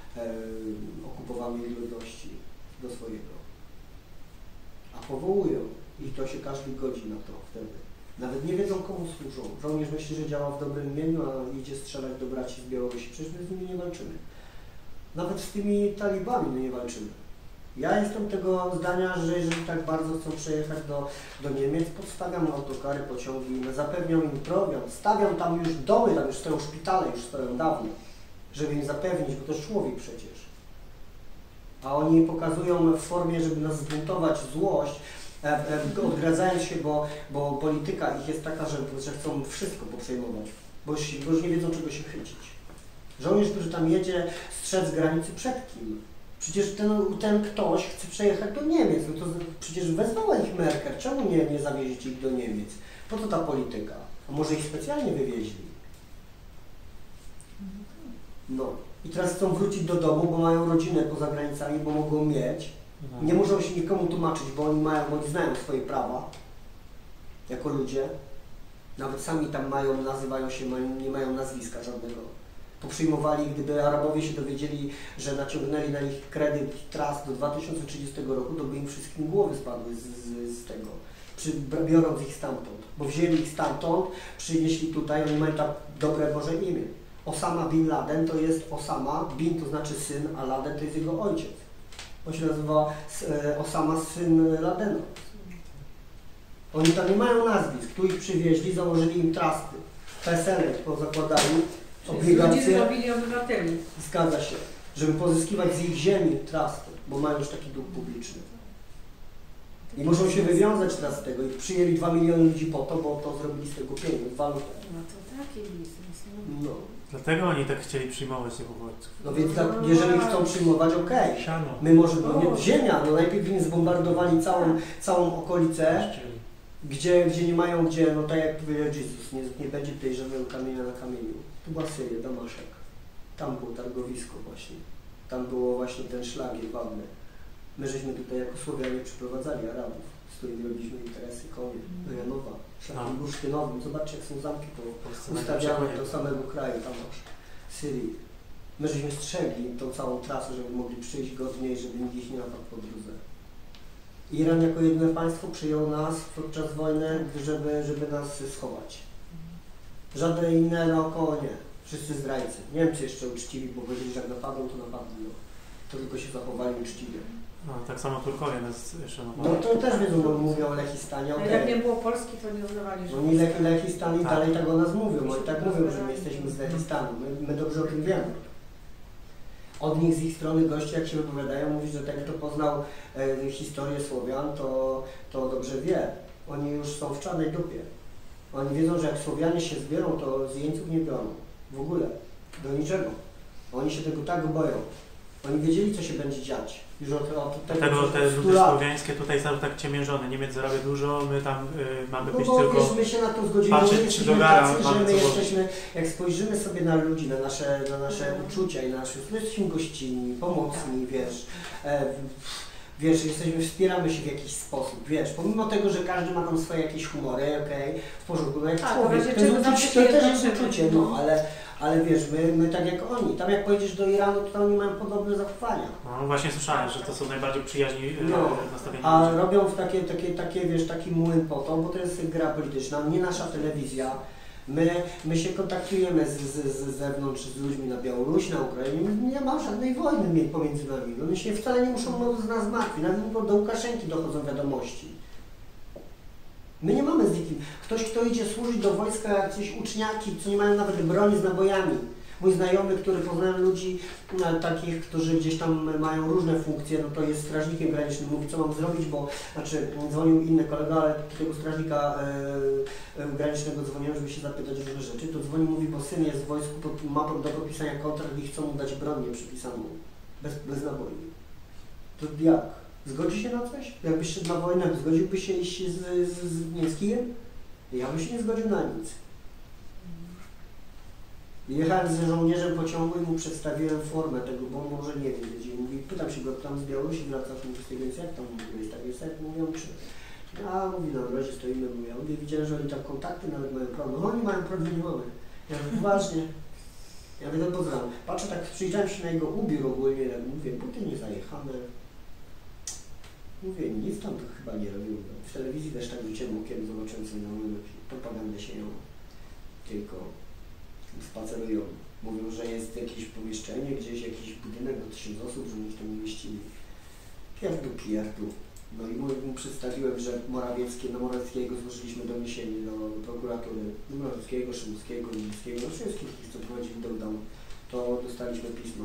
okupowanej ludności do swojego. A powołują i to się każdy godzi na to wtedy. Nawet nie wiedzą, komu służą. Żołnierz myśli, że działa w dobrym imieniu, a idzie strzelać do braci z Białorusi. Przecież my z nimi nie walczymy. Nawet z tymi talibami my nie walczymy. Ja jestem tego zdania, że jeżeli tak bardzo chcą przejechać do Niemiec, podstawiam autokary, pociągi, zapewniam im prowiant, stawiam tam już domy, tam już stoją szpitale, już stoją dawno, żeby im zapewnić, bo to jest człowiek przecież. A oni pokazują w formie, żeby nas zbuntować złość, odgradzając się, bo polityka ich jest taka, że chcą wszystko poprzejmować, bo już nie wiedzą, czego się chwycić. Żołnierz, który tam jedzie, strzec granicy przed kim? Przecież ten ktoś chce przejechać do Niemiec, no to przecież wezwała ich Merkel, czemu nie zawieźć ich do Niemiec? Po co ta polityka? A może ich specjalnie wywieźli? No. I teraz chcą wrócić do domu, bo mają rodzinę poza granicami, bo mogą mieć. Nie muszą się nikomu tłumaczyć, bo oni znają swoje prawa jako ludzie. Nawet sami tam nazywają się, nie mają nazwiska żadnego. Poprzyjmowali, gdyby Arabowie się dowiedzieli, że naciągnęli na nich kredyt trust do 2030 roku, to by im wszystkim głowy spadły z tego, biorąc ich stamtąd. Bo wzięli ich stamtąd, przynieśli tutaj, oni mają tak dobre Boże imię. Osama Bin Laden to jest Osama, Bin to znaczy syn, a Laden to jest jego ojciec. On się nazywa Osama, syn Ladena. Oni tam nie mają nazwisk, tu ich przywieźli, założyli im trusty, PSL pozakładali, obligacje. Ludzie zrobili obywateli. Zgadza się, żeby pozyskiwać z ich ziemi trusty, bo mają już taki dług publiczny. I muszą się wywiązać teraz z tego i przyjęli 2 miliony ludzi po to, bo to zrobili z tego pieniądz, walutę. No to taki biznes. No. Dlatego oni tak chcieli przyjmować tych uchodźców. No więc jeżeli chcą przyjmować, okej. Siano. My może, ziemia, no najpierw im zbombardowali całą okolicę, gdzie nie mają gdzie, no tak jak powiedział Jezus, nie będzie tutaj żadnego kamienia na kamieniu. Tu była Syria, Damaszek. Tam było targowisko właśnie. Tam było właśnie ten szlagier wodny. My żeśmy tutaj jako Słowianie przyprowadzali Arabów, z którymi robiliśmy interesy, konie, do Janowa, szlakiem bursztynowym. Zobaczcie, jak są zamki ustawiane do samego kraju, tam masz Syrii. My żeśmy strzegli tą całą trasę, żeby mogli przyjść godniej, żeby nikt ich nie napadł po drodze. Iran jako jedyne państwo przyjął nas podczas wojny, żeby nas schować. Żadne inne naokoło nie. Wszyscy zdrajcy. Niemcy jeszcze uczciwi, bo powiedzieli, że jak napadną, to napadną. No. To tylko się zachowali uczciwie. No, tak samo Turkowie nas szanowali. No to też wiedzą, bo mówią o Lechistanie. Okay. Jak nie było Polski, to nie uznawali, że... Oni Lechistan i dalej tak o nas mówią. Oni tak mówią, że my jesteśmy z Lechistanu. My dobrze o tym wiemy. Od nich, z ich strony goście, jak się wypowiadają, mówi, że ten, kto poznał historię Słowian, to dobrze wie. Oni już są w czarnej dupie. Oni wiedzą, że jak Słowianie się zbiorą, to z jeńców nie biorą. W ogóle. Do niczego. Oni się tego tak boją. Oni wiedzieli, co się będzie dziać. Już od tego, dlatego te ludy słowiańskie tutaj są tak ciemiężone. Niemiec zarabia dużo, my tam mamy być tylko... Wiesz, my się na to zgodzimy, że my jesteśmy, jak spojrzymy sobie na ludzi, na nasze uczucia i my jesteśmy gościnni, pomocni, wiesz, wspieramy się w jakiś sposób, wiesz, pomimo tego, że każdy ma tam swoje jakieś humory, okej, w porządku, no jak człowiek, to też jest uczucie, no, ale wiesz, my tak jak oni, tam jak pojedziesz do Iranu, to oni mają podobne zachowania. No właśnie słyszałem, że to są najbardziej przyjaźni nastawieni a ludzie. robią w takie, wiesz, taki młyn po to, bo to jest gra polityczna, nie nasza telewizja. My się kontaktujemy z zewnątrz, z ludźmi na Białorusi, na Ukrainie, nie ma żadnej wojny pomiędzy nami. Oni się wcale nie muszą z nas martwić, nawet do Łukaszenki dochodzą wiadomości. My nie mamy z nikim. Ktoś, kto idzie służyć do wojska, jacyś uczniaki, co nie mają nawet broni z nabojami. Mój znajomy, który poznałem ludzi takich, którzy gdzieś tam mają różne funkcje, no to jest strażnikiem granicznym, mówi co mam zrobić, bo dzwonił inny kolega, ale tego strażnika granicznego dzwoniłem, żeby się zapytać o różne rzeczy, to dzwoni, mówi, bo syn jest w wojsku, ma do podpisania kontrakt i chcą mu dać broń nieprzypisaną, bez naboi. To jak? Zgodzi się na coś? Jakbyś szedł na wojnę, zgodziłbyś się iść z kijem? Ja bym się nie zgodził na nic. Jechałem z żołnierzem pociągu i mu przedstawiłem formę tego, bo on może nie wiedzieć. Mówi, pytam się go tam z Białorusi, wracasz mu z tej więc jak tam jest tak jest, jak mówią, czy... A mówi, na razie stoimy, mówię, ja widziałem, że oni tam kontakty nawet mają problem. No oni mają problem, nie mamy. Ja mówię, poważnie. Ja mówię, no poznam. Patrzę tak, przyjrzałem się na jego ubiór ogólnie, mówię, buty nie zajechane. Mówię, nic tam to chyba nie robił. W telewizji też tak rzuciłem okiem, zobaczyłem sobie na propagandę sieją. Tylko spacerują. Mówią, że jest jakieś pomieszczenie, gdzieś jakiś budynek do 1000 osób, że nikt tam nie mieścili. Pierdu. No i mu przedstawiłem, że na Morawieckiego złożyliśmy doniesienie do prokuratury Morawieckiego, Szymowskiego, Niemieckiego, no wszystkich, co prowadzili lockdown. To dostaliśmy pisma.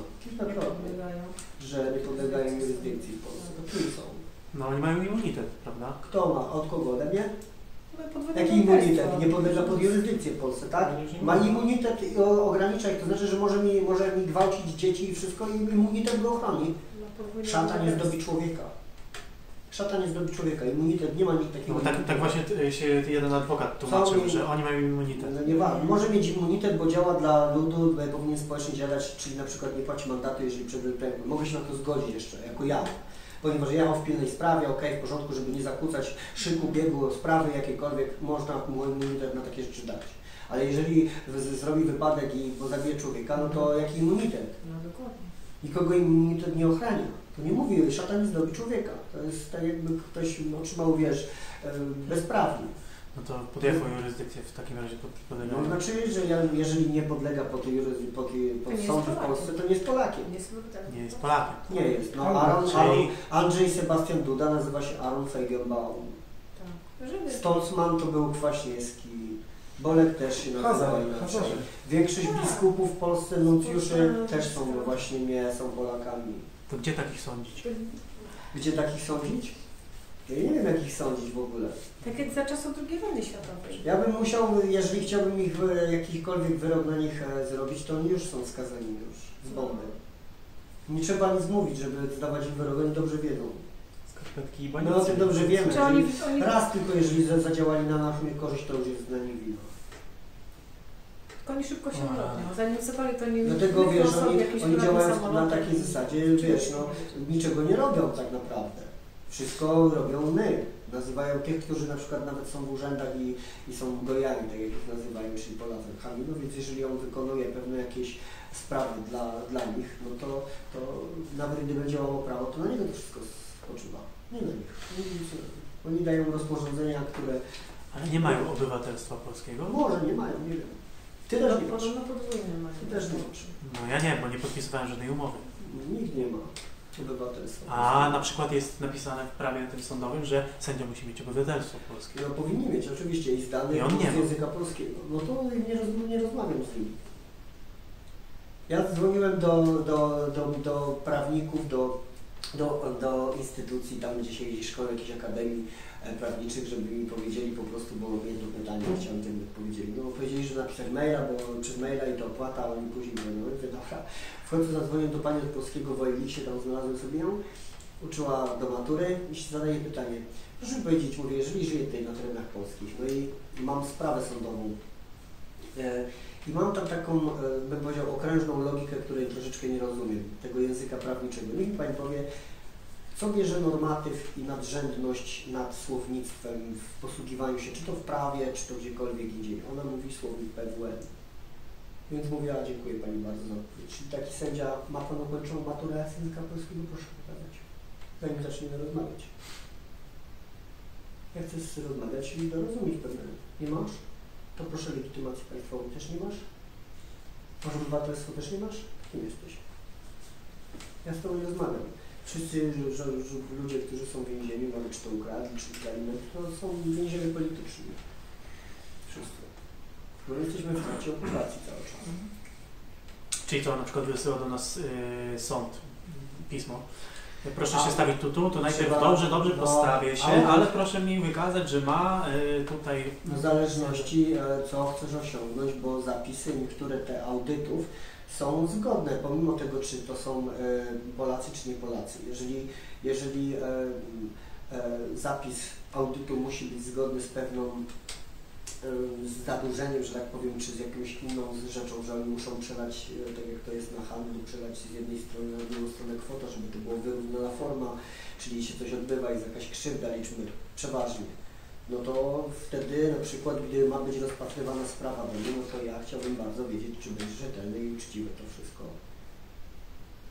Że nie podlegają jurysdykcji w Polsce. To którzy są? No oni mają immunitet, prawda? Kto ma? Od kogo? Ode mnie? Jaki immunitet? Nie podlega pod jurysdykcję w Polsce, tak? Ma immunitet i ogranicza ich, to znaczy, że może mi gwałcić dzieci i wszystko i immunitet go ochroni. Szatan nie zdobi człowieka. Szatan nie zdobi człowieka. Immunitet, nie ma nikt takiego. No, tak właśnie się jeden adwokat tłumaczył, że oni mają immunitet. No nie ważne. Może mieć immunitet, bo działa dla ludu, powinien społecznie działać, czyli na przykład nie płaci mandatu, jeżeli przed mogę się na to zgodzić jeszcze, jako ja. Ponieważ jechał w pilnej sprawie, w porządku, żeby nie zakłócać szyku, biegu, sprawy jakiejkolwiek, można mój immunitet na takie rzeczy dać. Ale jeżeli zrobi wypadek bo zabije człowieka, no to jaki immunitet? No dokładnie. Nikogo immunitet nie ochrania. To nie mówi, szatan nie zdobi człowieka. To jest tak jakby ktoś otrzymał, bezprawnie. No to pod jaką jurysdykcję w takim razie podlega? No znaczy, że jeżeli nie podlega pod sąd w Polsce, to nie jest Polakiem. Nie jest Polakiem. Nie jest. No, Andrzej Sebastian Duda nazywa się Aaron Feigenbaum. Tak. Stolzmann to był Kwaśniewski. Bolek też się nazywa inaczej. Większość biskupów w Polsce, nuncjuszy też są są Polakami. To gdzie takich sądzić? Gdzie takich sądzić? Ja nie wiem, jak ich sądzić w ogóle. Tak jak za czasów II wojny światowej. Ja bym musiał, jeżeli chciałbym ich jakikolwiek wyrok na nich zrobić, to oni już są skazani już z bomby. Nie trzeba nic mówić, żeby zdawać im wyrok, oni dobrze wiedzą. Skarpetki i No o tym dobrze wiemy. Oni... Raz tylko, jeżeli zadziałali na naszą korzyść, to już jest dla nich wina. Oni szybko się urodnią. Zanim cokolwiek to nie... Dlatego oni działają na takiej zasadzie, niczego nie robią tak naprawdę. Wszystko robią my. Nazywają tych, którzy na przykład nawet są w urzędach i są gojami, tak jak ich nazywają, czyli Polakami. No więc jeżeli on wykonuje pewne jakieś sprawy dla nich, no to nawet gdyby działało prawo, to na niego to wszystko spoczywa. Nie na nich. Oni dają rozporządzenia, które... Ale nie mają obywatelstwa polskiego? Może nie mają, nie wiem. Ty też nie masz. Podobno podwójne mają. Ty też nie masz. No ja nie, bo nie podpisywałem żadnej umowy. Nikt nie ma obywatelstwa. A na przykład jest napisane w prawie tym sądowym, że sędzia musi mieć obywatelstwo polskie. No powinni mieć oczywiście i zdany z języka polskiego. No to nie rozmawiam z nimi. Ja dzwoniłem do prawników, do instytucji, tam gdzie się jeździ szkoły, jakichś akademii prawniczych, żeby mi powiedzieli po prostu, bo jedno pytanie chciałem, żeby mi powiedzieli. No powiedzieli, że napisać maila, bo przez maila i to opłata, a oni później mówią, no mówię, dobra. W końcu zadzwoniłem do pani od polskiego w Wojliksie, tam znalazłem sobie ją, uczyła do matury i się zadaje pytanie. Proszę mi powiedzieć, mówię, jeżeli żyję tutaj na terenach polskich, no i mam sprawę sądową i mam tam taką, bym powiedział, okrężną logikę, której troszeczkę nie rozumiem, tego języka prawniczego. Niech mi pani powie, co bierze normatyw i nadrzędność nad słownictwem w posługiwaniu się, czy to w prawie, czy to gdziekolwiek indziej. Ona mówi słownik PWN. Więc mówię, dziękuję pani bardzo za odpowiedź. Czyli taki sędzia, ma pan ukończoną maturę z języka polskiego? Proszę pokazać, zanim zaczniemy rozmawiać. Ja chcę rozmawiać i dorozumieć pewne. Nie masz? To proszę legitymacji państwowej też nie masz? Masz obywatelstwo też nie masz? Kim jesteś? Ja z tobą nie rozmawiam. Wszyscy ludzie, którzy są w więzieniu, nawet czy to ukradli, czy alimenty, to są więźniowie polityczni. Wszyscy. Bo jesteśmy w trakcie okupacji cały czas. Czyli to na przykład wysyła do nas sąd pismo. Proszę się stawić tu, najpierw dobrze postawię się, ale proszę mi wykazać, że ma tutaj... W zależności co chcesz osiągnąć, bo zapisy, niektóre te audytów są zgodne, pomimo tego, czy to są Polacy, czy nie Polacy. Jeżeli zapis audytu musi być zgodny z pewną z zadłużeniem, że tak powiem, czy z jakąś inną rzeczą, że oni muszą przelać, tak jak to jest na handlu, przelać z jednej strony na drugą stronę kwotę, żeby to było wyrównana forma, czyli się coś odbywa, jest jakaś krzywda, liczmy przeważnie. No to wtedy na przykład, gdy ma być rozpatrywana sprawa do mnie, no to ja chciałbym bardzo wiedzieć, czy będzie rzetelne i uczciwe to wszystko.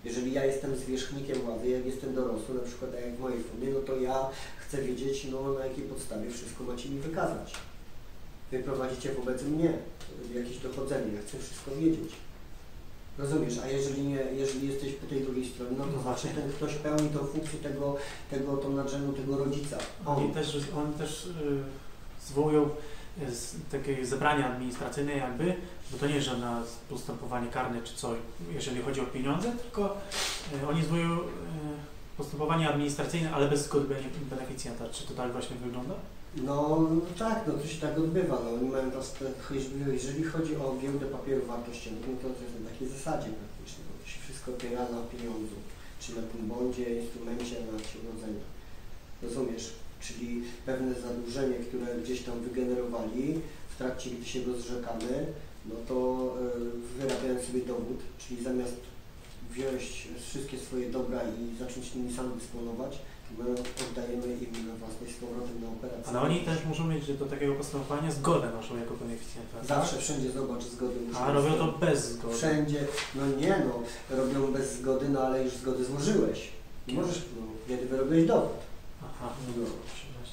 Jeżeli ja jestem zwierzchnikiem władzy, jak jestem dorosły, na przykład tak jak w mojej formie, no to ja chcę wiedzieć, no, na jakiej podstawie wszystko macie mi wykazać. Wy prowadzicie wobec mnie jakieś dochodzenie, ja chcę wszystko wiedzieć. Rozumiesz? A jeżeli nie, jeżeli jesteś po tej drugiej stronie, no to znaczy ten ktoś pełni tą funkcję tą nadrzędną, tego rodzica. Oni też zwołują takie zebrania administracyjne jakby, bo to nie jest żadne postępowanie karne czy coś, jeżeli chodzi o pieniądze, tylko oni zwołują postępowanie administracyjne, ale bez zgody beneficjenta. Czy to tak właśnie wygląda? No tak, no to się tak odbywa. No, oni mają jeżeli chodzi o giełdę papierów wartościowych, no to jest na takiej zasadzie praktycznie, bo to się wszystko opiera na pieniądzu, czy na tym bondzie, instrumencie, na akcie urodzenia. Rozumiesz? Czyli pewne zadłużenie, które gdzieś tam wygenerowali w trakcie, gdy się go zrzekamy, no to wyrabiając sobie dowód, czyli zamiast wziąć wszystkie swoje dobra i zacząć nimi sam dysponować, to my oddajemy im na własność z powrotem na operację. Ale oni też muszą mieć do takiego postępowania zgodę naszą jako beneficjenta. Zawsze, wszędzie, zobacz, zgody muszą. A robią to bez zgody. Wszędzie, no nie no, robią bez zgody, no ale już zgody złożyłeś. Nie możesz, no, kiedy wyrobiłeś dowód. Aha, No. 13.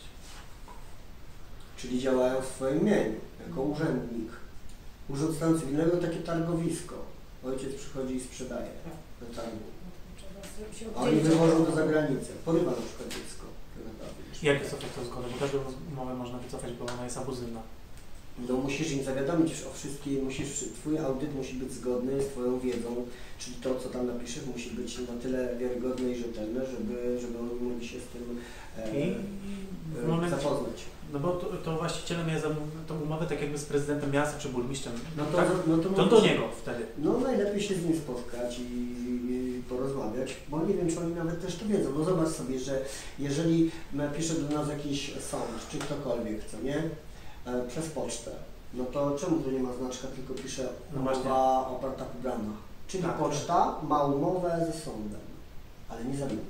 Czyli działają w swoim imieniu, jako urzędnik. Urząd Stanu Cywilnego takie targowisko. Ojciec przychodzi i sprzedaje na targu. A oni wywożą do zagranicy. Porywa na przykład dziecko. jak wycofać tę zgodę? Bo każdą umowę można wycofać, bo ona jest abuzywna. No musisz im zawiadomić o wszystkim, twój audyt musi być zgodny z twoją wiedzą, czyli to, co tam napiszesz, musi być na tyle wiarygodne i rzetelne, żeby oni mogli się z tym zapoznać. No bo to właścicielem jest tą umowę tak jakby z prezydentem miasta czy burmistrzem. No to, tak? To do niego wtedy. No najlepiej się z nim spotkać i porozmawiać, bo nie wiem, czy oni nawet też to wiedzą. No zobacz sobie, że jeżeli pisze do nas jakiś sąd, czy ktokolwiek, co nie? Przez pocztę, no to czemu tu nie ma znaczka, tylko pisze umowa oparta po bramach? Czyli tak, poczta ma umowę ze sądem, ale nie ze mną.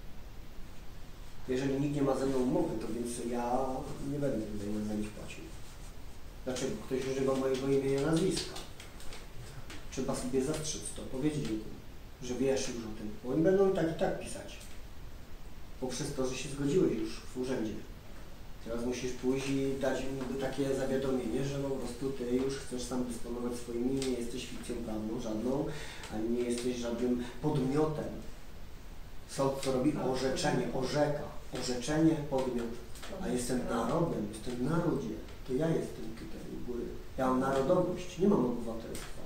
Jeżeli nikt nie ma ze mną umowy, to więc ja nie będę tutaj za nich płacił. Dlaczego? Ktoś używa mojego imienia, nazwiska. Trzeba sobie zastrzec to, powiedzieć o tym, że wiesz już o tym, bo oni będą i tak pisać. Poprzez to, że się zgodziłeś już w urzędzie. Teraz musisz pójść i dać im takie zawiadomienie, że po prostu ty już chcesz sam dysponować swoimi, nie jesteś fikcją prawną żadną, ani nie jesteś żadnym podmiotem. Sąd co robi? Orzeczenie, orzeka. Orzeczenie, podmiot. A jestem narodem, jestem w narodzie. To ja jestem tutaj u góry. Ja mam narodowość, nie mam obywatelstwa.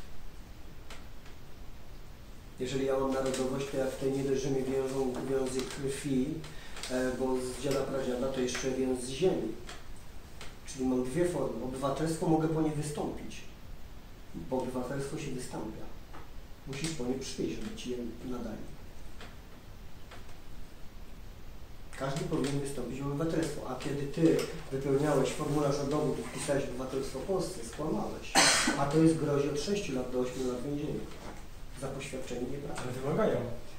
Jeżeli ja mam narodowość, to jak tutaj nie dość, że mnie wiążą wiązy krwi, bo z dziada pradziada to jeszcze więz z ziemi. Czyli mam dwie formy. Obywatelstwo mogę po nie wystąpić, bo obywatelstwo się wystąpia. Musisz po nie przyjść, żeby ci je nadali. Każdy powinien wystąpić o obywatelstwo, a kiedy ty wypełniałeś formularz o dowód i wpisałeś obywatelstwo w Polsce, skłamałeś. A to jest grozi od 6 lat do 8 lat więzienia za poświadczenie nieprawdy. Ale wymagają.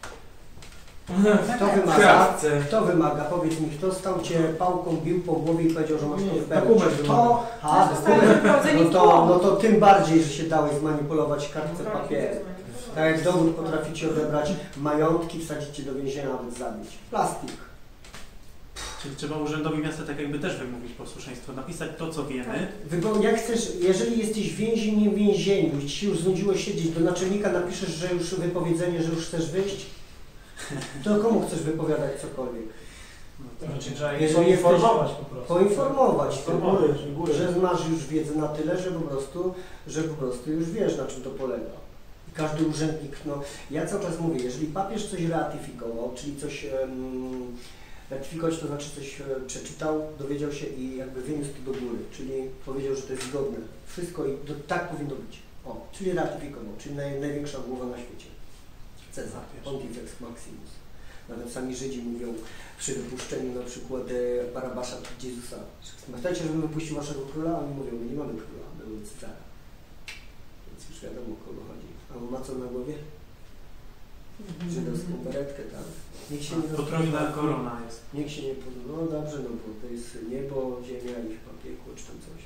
Kto wymaga? Powiedz mi, kto stał cię pałką, bił po głowie i powiedział, że masz to wypełnić? Dokument Kto? No to tym bardziej, że się dałeś zmanipulować kartce papieru. Tak jak dowód potrafi ci odebrać majątki, wsadzić cię do więzienia, nawet zabić. Plastik. Czyli trzeba urzędowi miasta tak jakby też wymówić posłuszeństwo, napisać to, co wiemy. Jak chcesz, jeżeli jesteś w więzieniu i ci się już znudziło siedzieć, do naczelnika napiszesz, że już wypowiedzenie, że już chcesz wyjść, to komu chcesz wypowiadać cokolwiek? Znaczy, trzeba jeżeli poinformować po prostu. Poinformować, góry. że masz już wiedzę na tyle, że po prostu już wiesz, na czym to polega. Każdy urzędnik, no ja cały czas mówię, jeżeli papież coś ratyfikował, czyli coś ratyfikować to znaczy coś przeczytał, dowiedział się i jakby wyniósł to do góry, czyli powiedział, że to jest zgodne. Wszystko i tak powinno być. O, czyli ratyfikował, czyli największa głowa na świecie. Cezar, Pontifex Maximus. Nawet sami Żydzi mówią przy wypuszczeniu na przykład Barabasza czy Jezusa. Pamiętajcie, żebym wypuścił waszego króla, a oni mówią, my nie mamy króla, mamy Cezara. Więc już wiadomo, o kogo chodzi. A on ma co na głowie? Żydowską beretkę, tak? Niech się nie potrójna korona jest. Niech się nie podoba. No dobrze, no bo to jest niebo, ziemia i chyba piekło, czy tam coś.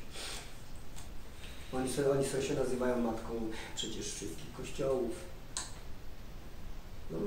Oni sobie się nazywają matką przecież wszystkich kościołów. No.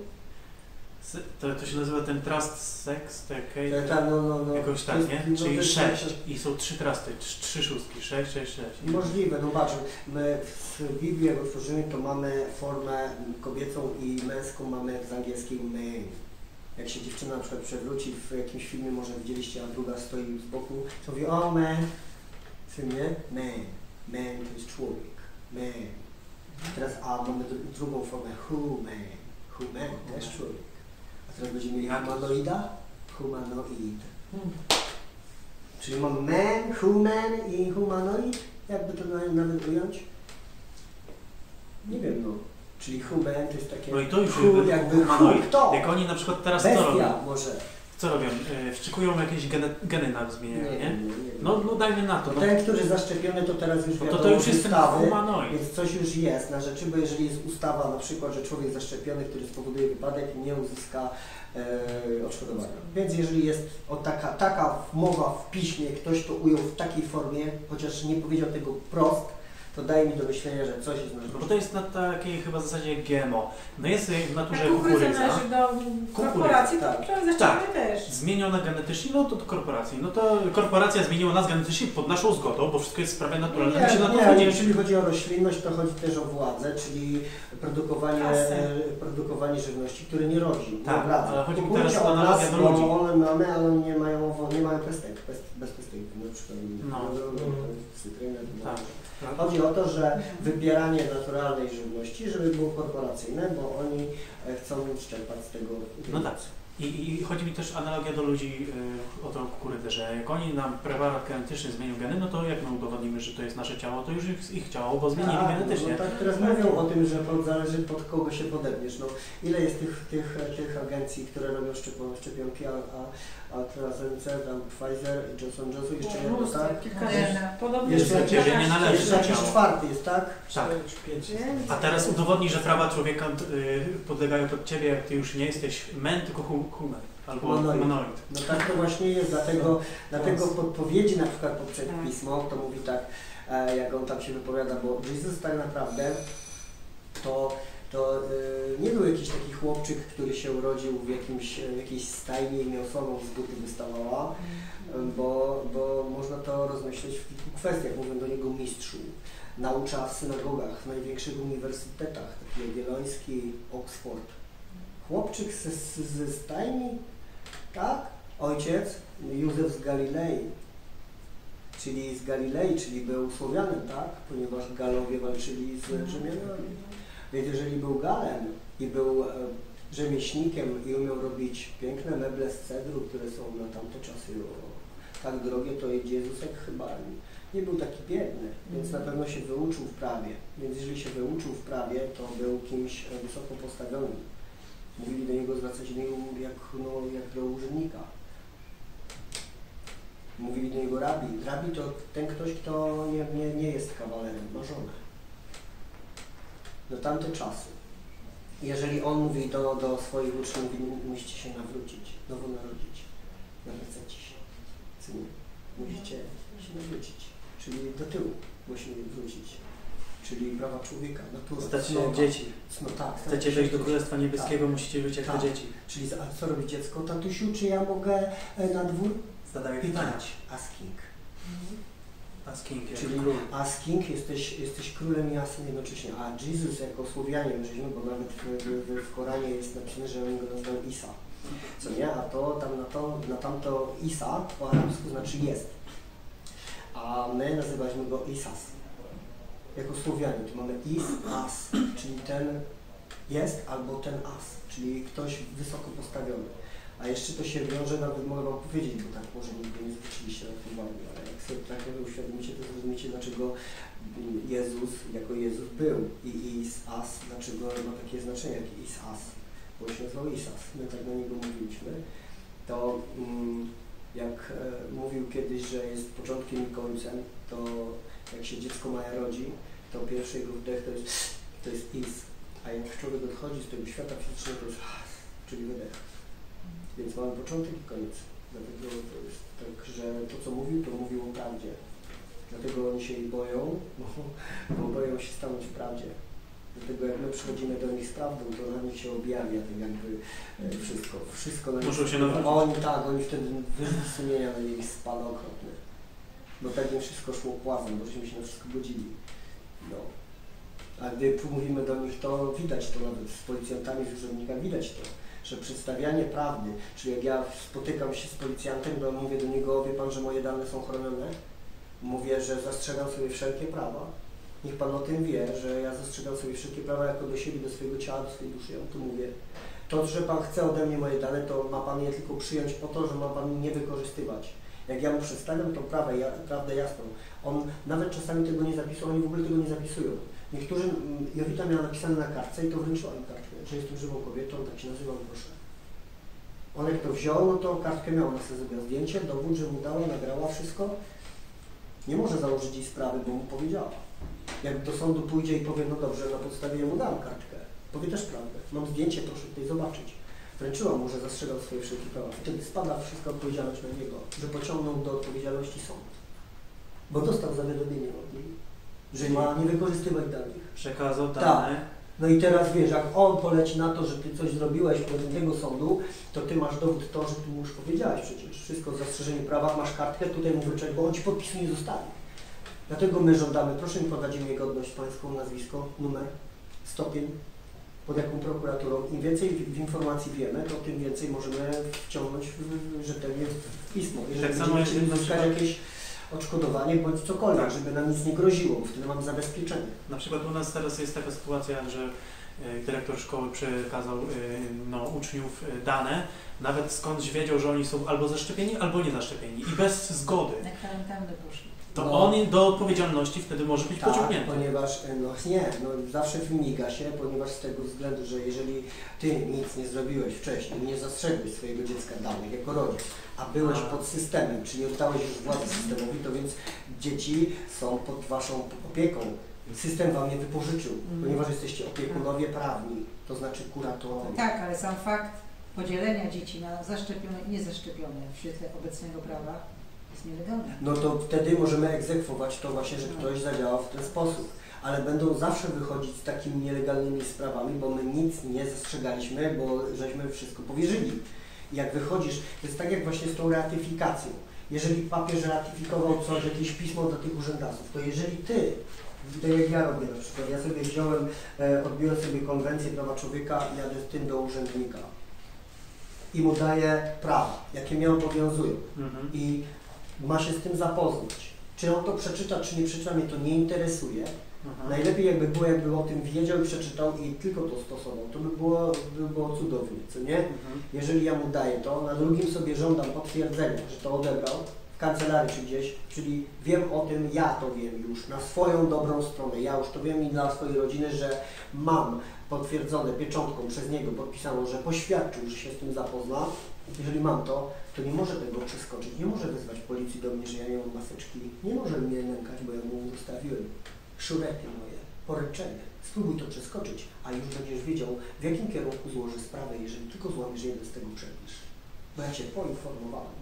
To się nazywa ten trust sex, No. jakoś tak, nie? No, Czyli to jest 6 i są 3 trusty, 3 szóstki, 6, 6, 6. Możliwe, no patrz, my w Biblii jak otworzymy, to mamy formę kobiecą i męską mamy z angielskiej man. Jak się dziewczyna na przykład przewróci w jakimś filmie, może widzieliście, a druga stoi z boku, to mówi, o man, nie? Man. Man to jest człowiek. Man. Teraz mamy drugą formę, human. Human, też człowiek. A teraz będziemy mieli humanoida? Humanoid. Czyli mam man, human i humanoid? Jakby to nawet ująć? Nie wiem, no. Czyli human to jest takie... No i to już jakby humanoid. kto? Jak oni na przykład teraz co robią? Bestia może. Co robią? Wszczykują jakieś geny nam zmieniają, nie? No dajmy na to. No ten, który jest zaszczepiony, to teraz już wiadomo, to już jest ten ustawy, humanoid. więc coś już jest na rzeczy, bo jeżeli jest ustawa na przykład, że człowiek zaszczepiony, który spowoduje wypadek, nie uzyska odszkodowania. Więc jeżeli jest taka mowa w piśmie, ktoś to ujął w takiej formie, chociaż nie powiedział tego wprost, to daje mi do myślenia, że coś jest na rzeczy. Bo to jest na takiej chyba zasadzie GMO. No jest w naturze kukurydza należy do korporacji, tak. to człowiek zaszczepiony też. Zmieniona genetycznie, no to do korporacji. No to korporacja zmieniła nas genetycznie pod naszą zgodą, bo wszystko jest w sprawie naturalnej. My się na to zgodzimy. Jeżeli chodzi o roślinność, to chodzi też o władzę, czyli produkowanie żywności, które nie rodzi, tak, nie wradza. ale chodzi mi Kupujcie teraz o od analogię nas, do ludzi. bo one mamy, ale nie mają pestek, bez pestek, na przykład cytryny. Tak. Chodzi o to, że wybieranie naturalnej żywności, żeby było korporacyjne, bo oni chcą czerpać z tego. No tak. I chodzi mi też analogia do ludzi o tą kukurydzę, że jak oni nam preparat genetyczny zmienią geny, no to jak my udowodnimy, że to jest nasze ciało, to już jest ich ciało, bo zmienili genetycznie. No tak, teraz mówią o tym, że zależy pod kogo się podepniesz. No, ile jest tych agencji, które robią szczepionki, AstraZeneca, tam Pfizer, Johnson Johnson, jeszcze jedno, tak? Podobnie Jeszcze jakiś ciało. czwarty jest, tak? Tak. A teraz udowodnij, że prawa człowieka podlegają pod ciebie, jak ty już nie jesteś men, tylko human. Albo humanoid. No tak to właśnie jest, dlatego w podpowiedzi na przykład poprzez pismo, to mówi tak, jak on tam się wypowiada, bo Jezus tak naprawdę to nie był jakiś taki chłopczyk, który się urodził w jakiejś stajni i miał słową z buty wystawała, bo można to rozmyśleć w kilku kwestiach. Mówią do niego mistrzu. Naucza w synagogach, w największych uniwersytetach, taki Jagielloński, Oxford. Chłopczyk ze stajni, tak? Ojciec Józef z Galilei, czyli był Słowianem, tak? Ponieważ Galowie walczyli z Rzymianami. Więc jeżeli był Galem i był rzemieślnikiem i umiał robić piękne meble z cedru, które są na tamte czasy tak drogie, to Jezusek chyba nie był taki biedny, więc na pewno się wyuczył w prawie. Więc jeżeli się wyuczył w prawie, to był kimś wysoko postawionym. Mówili do niego, zwracać się jak do urzędnika. Mówili do niego rabi. Rabi to ten ktoś, kto nie jest kawalerem, ma żonę. No tamte czasy. Jeżeli on mówi do swoich uczniów, musicie się nawrócić, nowo narodzić, nawracacie się. Co nie? Musicie się nawrócić. Czyli do tyłu musimy wrócić. Czyli prawa człowieka, natura. Stać się dzieci. No tak. Chcecie wejść do Królestwa Niebieskiego, musicie być jak dzieci. Czyli co robi dziecko? Tatusiu, czy ja mogę na dwór? Zadaję pytania. Asking. Asking, czyli asking, jesteś królem i asem jednocześnie. A Jezus jako Słowianin, bo nawet w Koranie jest napisane, że oni go nazywają Isa. Co nie? A to tam na tamto Isa po arabsku znaczy jest. A my nazywaliśmy go Isas. Jako Słowianin. Tu mamy is, as, czyli ten jest albo ten as, czyli ktoś wysoko postawiony. A jeszcze to się wiąże, nawet mogę wam powiedzieć, bo tak może nigdy nie zwróciliście na to uwagi, ale jak sobie tak uświadomicie, to zrozumiecie, dlaczego Jezus jako Jezus był i Is-As, dlaczego ma takie znaczenie jak Is-As, bo się nazywał Isas. My tak na niego mówiliśmy. To jak mówił kiedyś, że jest początkiem i końcem, to jak się dziecko małe rodzi, to pierwszy jego wdech to jest Is, a jak człowiek odchodzi z tego świata fizycznego, to jest As, czyli wydech. Więc mamy początek i koniec. Dlatego to jest tak, że to co mówił, to mówił o prawdzie. Dlatego oni się jej boją, bo boją się stanąć w prawdzie. Dlatego jak my przychodzimy do nich z prawdą, to na nich się objawia tak jakby wszystko na nich. Muszą się nawrócić. Oni wtedy wyrzut sumienia na nich spada okropny. Bo tak im wszystko szło płazem, bo żeśmy się na wszystko godzili. No. A gdy mówimy do nich, to widać to nawet z policjantami, z urzędnikami, widać to, że przedstawianie prawdy, czyli jak ja spotykam się z policjantem, to mówię do niego, wie pan, że moje dane są chronione? Mówię, że zastrzegam sobie wszelkie prawa. Niech pan o tym wie, że ja zastrzegam sobie wszelkie prawa jako do siebie, do swojego ciała, do swojej duszy. Ja mu to mówię. To, że pan chce ode mnie moje dane, to ma pan je tylko przyjąć po to, że ma pan nie wykorzystywać. Jak ja mu przedstawiam tą prawdę jasną, on nawet czasami tego nie zapisuje, oni w ogóle tego nie zapisują. Niektórzy, Jowita miała napisane na kartce i to wręczyła mi kartkę, że jestem żywą kobietą, tak się nazywam, proszę. On jak to wziął, no to kartkę miał, ona sobie zrobiła zdjęcie, dowód, że mu dała, nagrała wszystko. Nie może założyć jej sprawy, bo mu powiedziała. Jak do sądu pójdzie i powie, no dobrze, na podstawie mu dam kartkę, powie też prawdę. Mam zdjęcie, proszę tutaj zobaczyć. Wręczyłam mu, że zastrzegał swoje wszelkie prawa. Wtedy spada wszystka odpowiedzialność na niego, że pociągnął do odpowiedzialności sąd. Bo dostał zawiadomienie od niej, że ma nie wykorzystywać danych. Przekazał dane. Tak. No i teraz wiesz, jak on poleci na to, że ty coś zrobiłeś do tego sądu, to ty masz dowód to, że ty mu już powiedziałeś przecież. Wszystko z zastrzeżeniem prawa, masz kartkę, tutaj mu wręczać, bo on ci podpisu nie zostawi. Dlatego my żądamy, proszę mi podać imię, godność pańską, nazwisko, numer, stopień, pod jaką prokuraturą. Im więcej w informacji wiemy, to tym więcej możemy wciągnąć rzetelnie w pismo. Jeżeli Tak samo będziemy uzyskać jakieś odszkodowanie bądź cokolwiek, tak, żeby nam nic nie groziło, bo wtedy mamy zabezpieczenie. Na przykład u nas teraz jest taka sytuacja, że dyrektor szkoły przekazał uczniów dane, nawet skądś wiedział, że oni są albo zaszczepieni, albo nie zaszczepieni i bez zgody. Na kwarantanny poszli. To on do odpowiedzialności wtedy może być pociągnięty. Ponieważ, zawsze wynika się, ponieważ z tego względu, że jeżeli ty nic nie zrobiłeś wcześniej, nie zastrzegłeś swojego dziecka danych jako rodzic, a byłeś pod systemem, czyli oddałeś już władzy systemowi, to więc dzieci są pod waszą opieką. System wam je wypożyczył, ponieważ jesteście opiekunowie prawni, to znaczy kuratorowie. Tak, ale sam fakt podzielenia dzieci na zaszczepione i niezaszczepione w świetle obecnego prawa jest nielegalne. No to wtedy możemy egzekwować to właśnie, że ktoś zadziałał w ten sposób. Ale będą zawsze wychodzić z takimi nielegalnymi sprawami, bo my nic nie zastrzegaliśmy, bo żeśmy wszystko powierzyli. I jak wychodzisz, to jest tak jak właśnie z tą ratyfikacją. Jeżeli papież ratyfikował coś, jakieś pismo do tych urzędasów, to jeżeli ty, tak jak ja robię na przykład, ja sobie wziąłem, odbiłem sobie konwencję prawa człowieka i jadę z tym do urzędnika i mu daję prawa, jakie mnie obowiązują i ma się z tym zapoznać. Czy on to przeczyta, czy nie przeczyta, mnie to nie interesuje. Najlepiej jakby o tym wiedział i przeczytał i tylko to stosował, to by było cudownie, co nie? Jeżeli ja mu daję to, na drugim sobie żądam potwierdzenia, że to odebrał w kancelarii czy gdzieś, czyli wiem o tym, ja to wiem już, na swoją dobrą stronę, ja już to wiem i dla swojej rodziny, że mam potwierdzone pieczątką przez niego podpisaną, że poświadczył, że się z tym zapozna. Jeżeli mam to nie może tego przeskoczyć, nie może wezwać policji do mnie, że ja nie mam maseczki, nie może mnie nękać, bo ja mu zostawiłem szurety moje, poręczenie. Spróbuj to przeskoczyć, a już będziesz wiedział, w jakim kierunku złoży sprawę, jeżeli tylko złamiesz jeden z tego przepis. Bo ja Cię poinformowałem.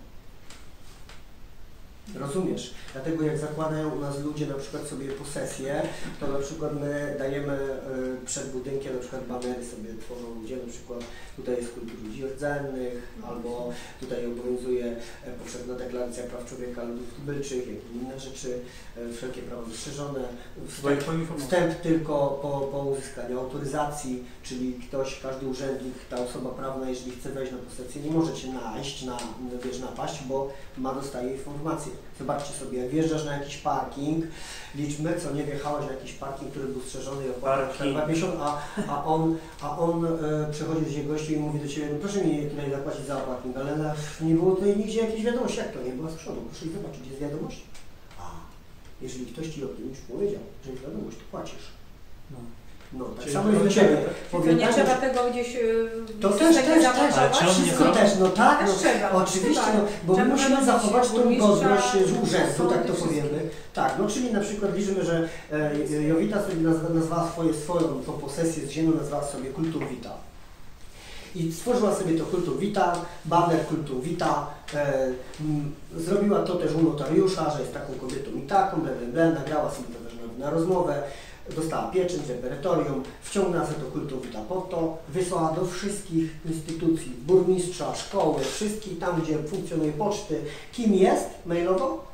Rozumiesz? Dlatego jak zakładają u nas ludzie na przykład sobie posesję, to na przykład my dajemy przed budynkiem na przykład banery sobie tworzą ludzie, na przykład tutaj jest kultur ludzi rdzennych, albo tutaj obowiązuje powszechna deklaracja praw człowieka ludów tubylczych, jak i inne rzeczy, wszelkie prawa dostrzeżone, wstęp tylko po uzyskaniu autoryzacji, czyli każdy urzędnik, ta osoba prawna, jeżeli chce wejść na posesję, nie może Cię napaść, bo dostaje informację. Zobaczcie sobie, jak wjeżdżasz na jakiś parking, liczmy, co nie wjechałeś na jakiś parking, który był strzeżony i opłacał miesiąc, a on przychodzi do Ciebie gościu i mówi do Ciebie, no proszę mi tutaj zapłacić za parking, ale nie było tutaj nigdzie jakiejś wiadomości, jak to nie była z przodu, proszę zobaczyć, jest wiadomość. Jeżeli ktoś Ci o tym już powiedział, że jest wiadomość, to płacisz. No, tak samo jest do Ciebie. To nie trzeba tego gdzieś to też, wszystko też, no tak, trzeba, oczywiście, bo my musimy zachować tą godność z urzędu, tak to powiemy. Tak, no czyli na przykład liczymy, że Jowita sobie nazwała swoją tą posesję z ziemią, nazwała sobie Kultur Vita. I stworzyła sobie to Kultur Vita, baner Kultur Vita, zrobiła to też u notariusza, że jest taką kobietą i taką, nagrała sobie to też na rozmowę. dostała pieczęć, repertorium, wciągnęła sobie to kultu vita poto, wysłała do wszystkich instytucji, burmistrza, szkoły, wszystkich tam, gdzie funkcjonuje poczty, kim jest mailowo,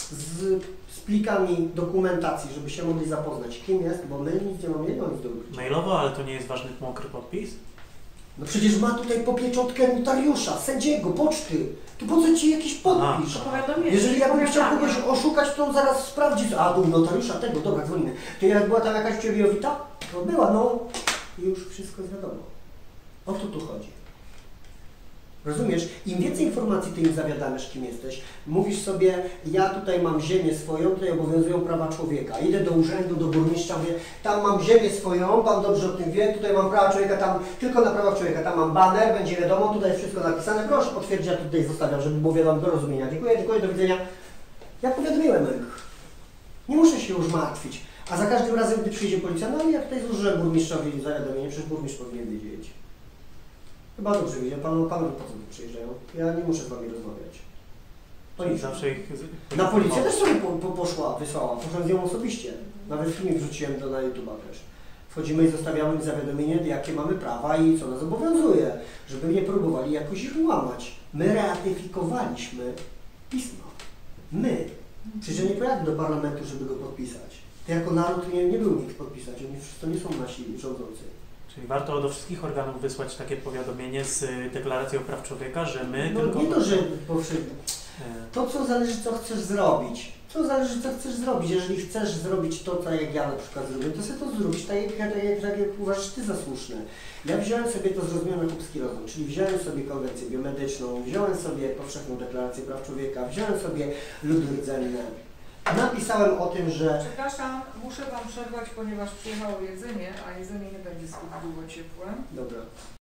z plikami dokumentacji, żeby się mogli zapoznać, kim jest, bo my nic nie mamy, nie mamy nic do ukrycia. Mailowo, ale to nie jest ważny mokry podpis? No przecież ma tutaj po pieczątkę notariusza, sędziego, poczty. To po co ci jakiś podpis? To powiadomienie. Jeżeli ja bym chciał powiadamia. kogoś oszukać, to on zaraz sprawdzi, a był notariusza tego, dobra, dzwonimy. To jak była tam jakaś Ciebie-Wita? To była, no i już wszystko jest wiadomo. O to tu chodzi. Rozumiesz? Im więcej informacji ty im zawiadamiasz, kim jesteś, mówisz sobie, ja tutaj mam ziemię swoją, tutaj obowiązują prawa człowieka. Idę do urzędu, do burmistrza, mówię, tam mam ziemię swoją, pan dobrze o tym wie, tutaj mam prawa człowieka, tam tylko na prawach człowieka, tam mam baner, będzie wiadomo, tutaj jest wszystko napisane, proszę potwierdzić, ja tutaj zostawiam, żeby było wiadomo, do rozumienia. Dziękuję, do widzenia. Ja powiadomiłem ich. Nie muszę się już martwić. A za każdym razem, gdy przyjdzie policja, no ja tutaj złożę burmistrzowi zawiadomienie, przecież burmistrz powinien wiedzieć. Chyba dobrze widzę, panowie po co tu przyjeżdżają? Ja nie muszę z wami rozmawiać. Czyli zawsze ich... Na policję też sobie poszła, wysłała, poszłam z nią osobiście. Nawet filmik wrzuciłem na YouTube'a też. Wchodzimy i zostawiamy im zawiadomienie, jakie mamy prawa i co nas obowiązuje, żeby nie próbowali jakoś ich łamać. My ratyfikowaliśmy pismo. My. Przecież nie pojadę do parlamentu, żeby go podpisać. To jako naród nie był nikt podpisać, oni to nie są nasi rządzący. Czyli warto do wszystkich organów wysłać takie powiadomienie z deklaracją praw człowieka, że my No tylko... nie to, że powszechnie. To, co zależy, co chcesz zrobić. Co zależy, co chcesz zrobić. Jeżeli chcesz zrobić to, tak jak ja na przykład zrobię, to sobie to zrobić tak jak uważasz ty za słuszne. Ja wziąłem sobie to zrozumiane chłopski rozum, czyli wziąłem sobie konwencję biomedyczną, wziąłem sobie powszechną deklarację praw człowieka, wziąłem sobie ludy rdzenne. Napisałem o tym, że... Przepraszam, muszę Wam przerwać, ponieważ przyjechało jedzenie, a jedzenie nie będzie zbyt długo ciepłe. Dobra.